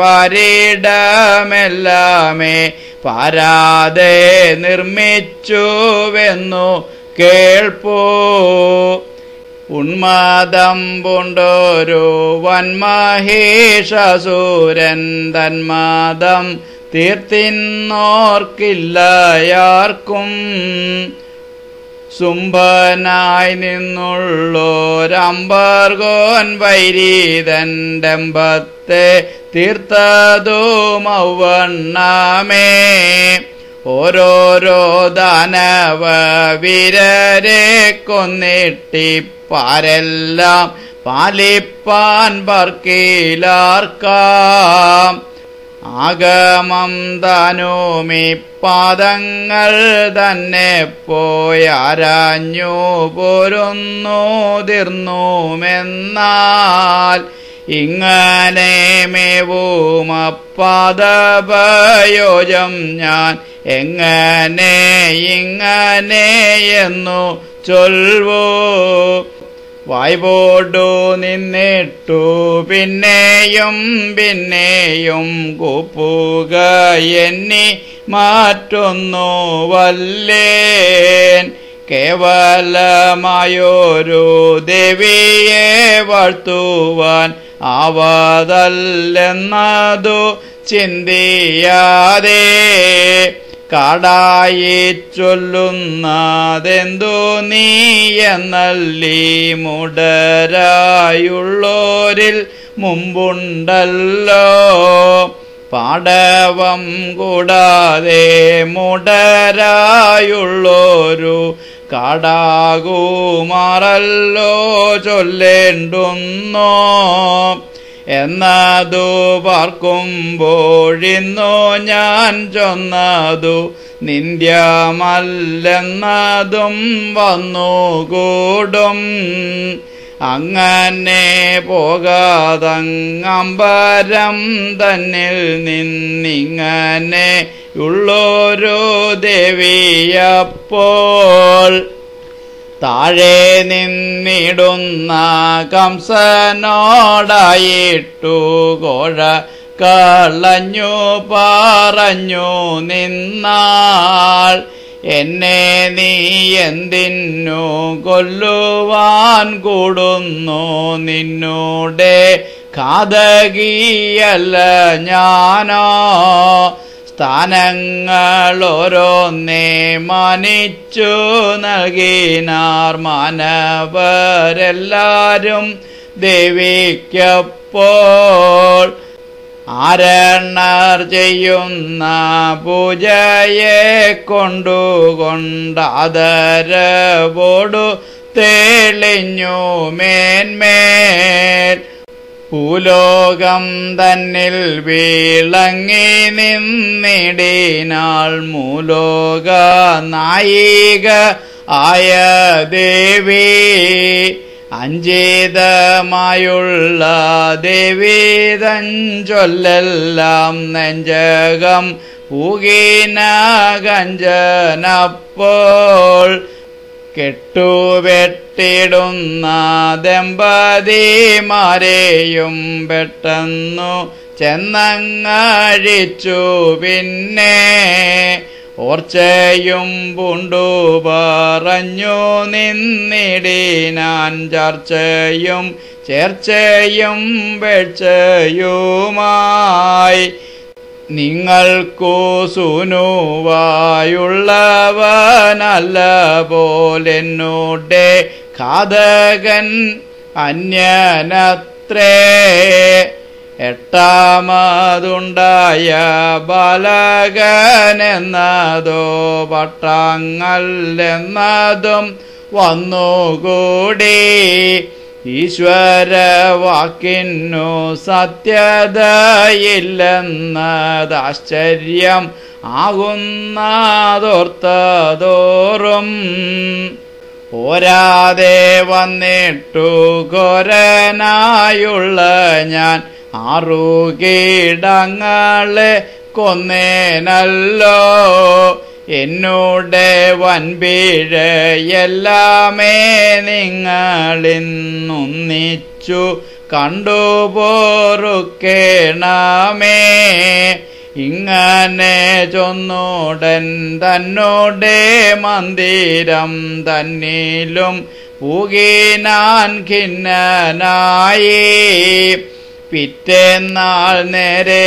പാരിടമെല്ലാമേ പാരാതെ നിർമ്മിച്ചുവെന്നു കേൾപ്പൂ ഉന്മാദം പൂണ്ടോരു വന്മഹേഷാസുരൻ തന്മാദം തീർത്തിന്നോർക്കില്ലയാർക്കും ശുംഭനായി നിന്നുള്ളോരമ്പർഗോൻ വൈരീതൻ ഡംബത്തെ തീർത്തതു മൗവണ്ണമേ ഓരോരോ ദാനവ വീരരെ കൊന്നിട്ടിപ്പാരെല്ലാം പാലിപ്പാൻ ബർക്കിലാർക്കാം ആഗമം താനുമീ പാദങ്ങൾ തന്നെ പോയാരാഞ്ഞു പോരുന്നു തീർന്നുമെന്നാൽ ഇങ്ങനെ മേവുമപ്പാദപയോജം ഞാൻ എങ്ങനെ ഇങ്ങനെ എന്നു ചൊൽവോ വായ്പോടു നിന്നിട്ടു പിന്നെയും പിന്നെയും കൂപ്പുക എന്നി മാറ്റൊന്നു വല്ലേൻ കേവലമായൊരു ദേവിയെ വാഴ്ത്തുവാൻ ആവതല്ലെന്നതു ചിന്തിയാതെ കാടായി ചൊല്ലുന്നതെന്തു നീ എന്നല്ലീ മുടരായുള്ളോരിൽ മുമ്പുണ്ടല്ലോ പാടവം കൂടാതെ മുടരായുള്ളൊരു കാടാകുമാറല്ലോ ചൊല്ലേണ്ടുന്നോ എന്നതു പാർക്കുമ്പോഴിന്നു ഞാൻ ചൊന്നതു നിന്ദ്യമല്ലെന്നതും വന്നുകൂടും അങ്ങനെ പോകാതങ്ങമ്പരം തന്നിൽ നിന്നിങ്ങനെ ഉള്ളൊരു ദേവിയപ്പോൾ താഴെ നിന്നിടുന്ന കംസനോടായിട്ടു കോഴ കളഞ്ഞു പറഞ്ഞു നിന്നാൾ എന്നെ നീ എന്തിനു കൊല്ലുവാൻ കൂടുന്നു നിന്നോടെ ഘാതകിയല്ല ഞാനോ സ്ഥാനങ്ങളോരോന്നേ മാനിച്ചു നൽകിനാർ മാനവരെല്ലാരും ദേവിക്കപ്പോൾ ആരണർ ചെയ്യുന്ന പൂജയെ കൊണ്ടുകൊണ്ടാദരവോടു തെളിഞ്ഞു മേന്മേൽ ഭൂലോകം തന്നിൽ വിളങ്ങി നിന്നിടിനാൾ മൂലോക നായിക ആയ ദേവി അഞ്ചിതമായുള്ള ദേവീതൻ ചൊല്ലെല്ലാം നെഞ്ചകം പൂകിന കഞ്ചനപ്പോൾ കെട്ടുവെട്ടിടുന്ന ദമ്പതിമാരെയും പെട്ടെന്നു ചെന്നങ്ങഴിച്ചു പിന്നെ ഓർച്ചയും പൂണ്ടു പറഞ്ഞു നിന്നിടിനാൻ ചർച്ചയും ചേർച്ചയും വേഴ്ചയുമായി നിങ്ങൾക്കു സൂനുവായുള്ളവനല്ല പോലെന്നോടെ ഘാതകൻ അന്യനത്രേ എട്ടാമതുണ്ടായ ബാലകനെന്നതോ പട്ടാങ്ങല്ലെന്നതും വന്നുകൂടി ഈശ്വരവാക്കിന്നു സത്യതയില്ലെന്നതാശ്ചര്യം ആകുന്നതോർത്തതോറും പോരാതെ വന്നിട്ടു ഘോരനായുള്ള ഞാൻ 6 കീടങ്ങളെ കൊന്നേനല്ലോ എന്നോടെ വൻപിഴയെല്ലാമേ നിങ്ങളിന്നൊന്നിച്ചു കണ്ടുപോറുക്കേണമേ ഇങ്ങനെ ചൊന്നുടൻ തന്നോടെ മന്ദിരം തന്നിലും പൂകിനാൻ ഖിന്നനായി പിറ്റേന്നാൾ നേരെ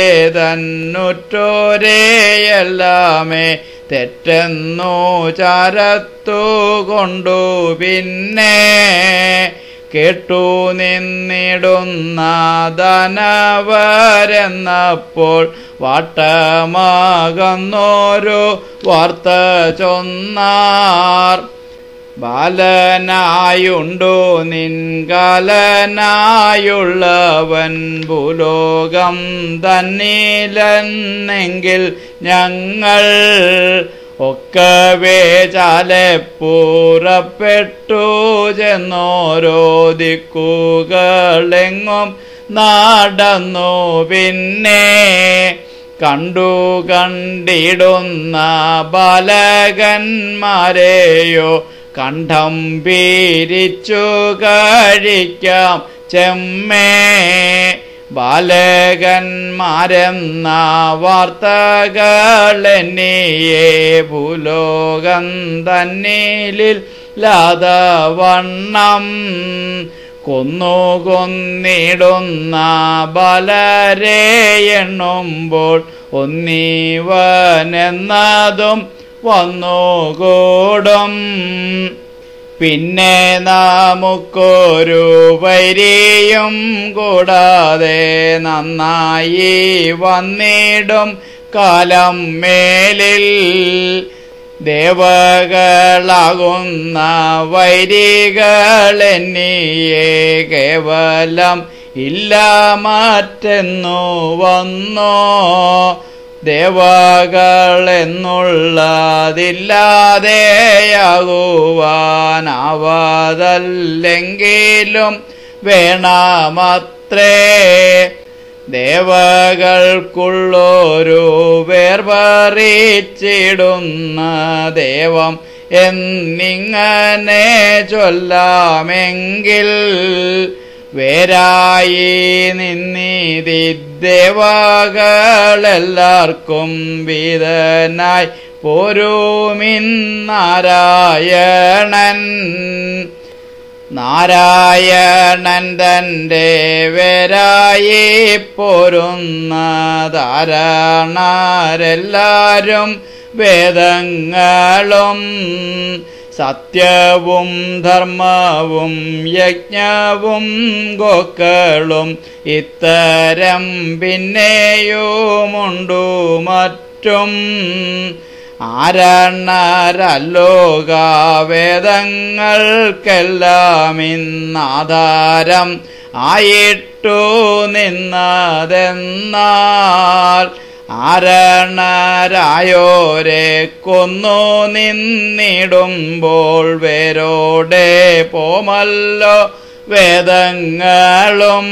തന്നുറ്റോരെയെല്ലാമേ തെറ്റെന്നു ചരത്തു കൊണ്ടു പിന്നെ കേട്ടു നിന്നിടുന്ന ദാനവരെന്നപ്പോൾ വാട്ടമാകുന്നോരു വാർത്ത ചൊന്നാർ ബാലനായുണ്ടു നിൻകാലനായുള്ളവൻ ഭൂലോകം തന്നിലെന്നെങ്കിൽ ഞങ്ങൾ ഒക്കവേ ചാലെ പുറപ്പെട്ടു ചെന്നോരോ ദിക്കുകളെങ്ങും നടന്നു പിന്നെ കണ്ടിടുന്ന ബാലകന്മാരെയോ കണ്ഠം പീരിച്ചു കഴിക്കാം ചെമ്മേ ബാലകന്മാരെന്ന വാർത്തകളെന്നിയെ ഭൂലോകം തന്നിലില്ലാതവണ്ണം കൊന്നിടുന്ന ബാലരെ എണ്ണുമ്പോൾ ഒന്നിവനെന്നതും വന്നുകൂടും പിന്നെ നമുക്കൊരു വൈരിയും കൂടാതെ നന്നായി വന്നിടും കാലം മേലിൽ ദേവകളാകുന്ന വൈരികളെന്നിയെ കേവലം ഇല്ല മറ്റെന്നു വന്നോ ദേവകളെന്നുള്ളതില്ലാതെയാകുവാനാവതല്ലെങ്കിലും വേണമത്രേ ദേവകൾക്കുള്ളൊരു വേർപറിച്ചിടുന്ന ദേവം എന്നിങ്ങനെ ചൊല്ലാമെങ്കിൽ വേരായി നിന്നിതി ദേവകളെല്ലാവർക്കും വീതനായി പോരുമിന്നാരായണൻ നാരായണൻ തൻ്റെ വേരായി പോരുന്നതാരാണരെല്ലാരും വേദങ്ങളും സത്യവും ധർമ്മവും യജ്ഞവും ഗോക്കളും ഇത്തരം പിന്നെയുമുണ്ടു മറ്റും ആരണരല്ലോക വേദങ്ങൾക്കെല്ലാം ഇന്നാധാരം ആയിട്ടു നിന്നതെന്നാൽ ആരണരായോരെ കൊന്നു നിന്നിടുമ്പോൾ വേരോടെ പോമല്ലോ വേദങ്ങളും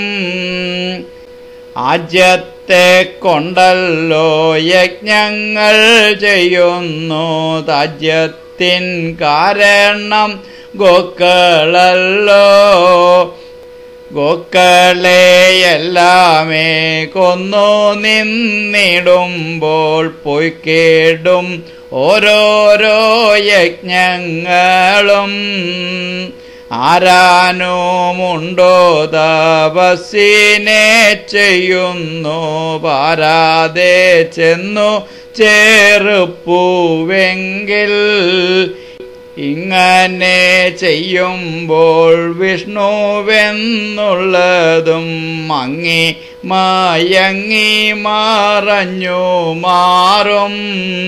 ആജ്യത്തെ കൊണ്ടല്ലോ യജ്ഞങ്ങൾ ചെയ്യുന്നു താജ്യത്തിൻ കാരണം ഗോക്കളല്ലോ ഗോക്കളെയെല്ലാമേ കൊന്നു നിന്നിടുമ്പോൾ പൊയ്ക്കേടും ഓരോരോ യജ്ഞങ്ങളും ആരാനുമുണ്ടോ തപസ്സിനെ ചെയ്യുന്നു പാരാതെ ചെന്നു ചേർപ്പുവെങ്കിൽ ഇങ്ങനെ ചെയ്യുമ്പോൾ വിഷ്ണുവെന്നുള്ളതും മയങ്ങി മറഞ്ഞു മാറും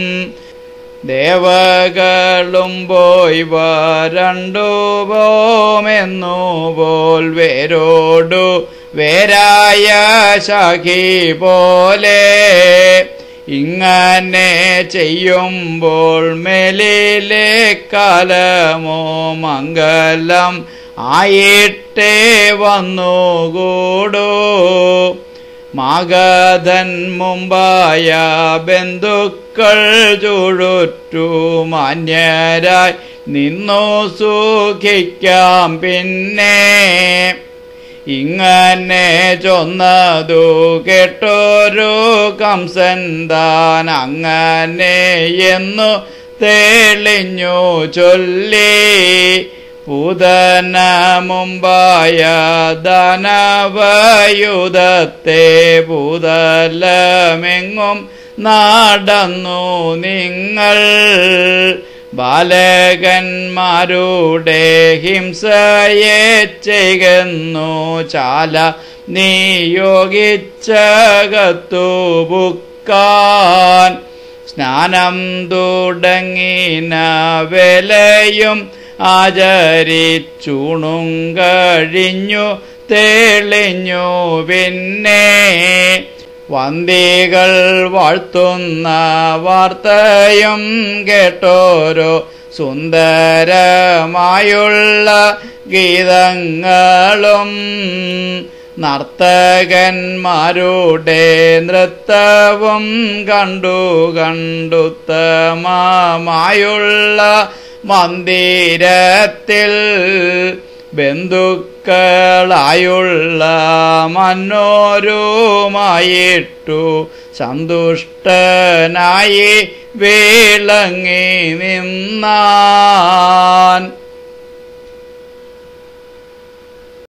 ദേവകളും പോയി വരണ്ടു പോമെന്നു പോൽ വേരോടു വേരായ ശാഖി പോലെ ഇങ്ങനെ ചെയ്യുമ്പോൾ മേലിലെ കാലമോ മംഗലം ആയിട്ടേ വന്നുകൂടൂ മാഗധൻ മുമ്പായ ബന്ധുക്കൾ ചുഴുറ്റു മാന്യരായി നിന്നു സുഖിക്കാം പിന്നെ ഇങ്ങനെ ചൊന്നതു കേട്ടൊരു കംസൻ താൻ അങ്ങനെ എന്നു തെളിഞ്ഞു ചൊല്ലി പൂതന മുമ്പായ ദാനവയുധത്തെ ഭൂതലമെങ്ങും നടന്നു നിങ്ങൾ ബാലകന്മാരുടെ ഹിംസയെ ചെയ്യുന്നു ചാല നിയോഗിച്ചകത്തു ബുക്കാൻ സ്നാനം തുടങ്ങിന വേലയും ആചരിച്ചൂണും കഴിഞ്ഞു തെളിഞ്ഞു പിന്നെ വന്ദികൾ വാഴ്ത്തുന്ന വാർത്തയും കേട്ടോരോ സുന്ദരമായുള്ള ഗീതങ്ങളും നർത്തകന്മാരുടെ നൃത്തവും കണ്ടുത്തമമായുള്ള മന്ദിരത്തിൽ ബന്ധുക്കളായുള്ള മനോരുമായിട്ടു സന്തുഷ്ടനായി വിളങ്ങി നിന്നാൻ.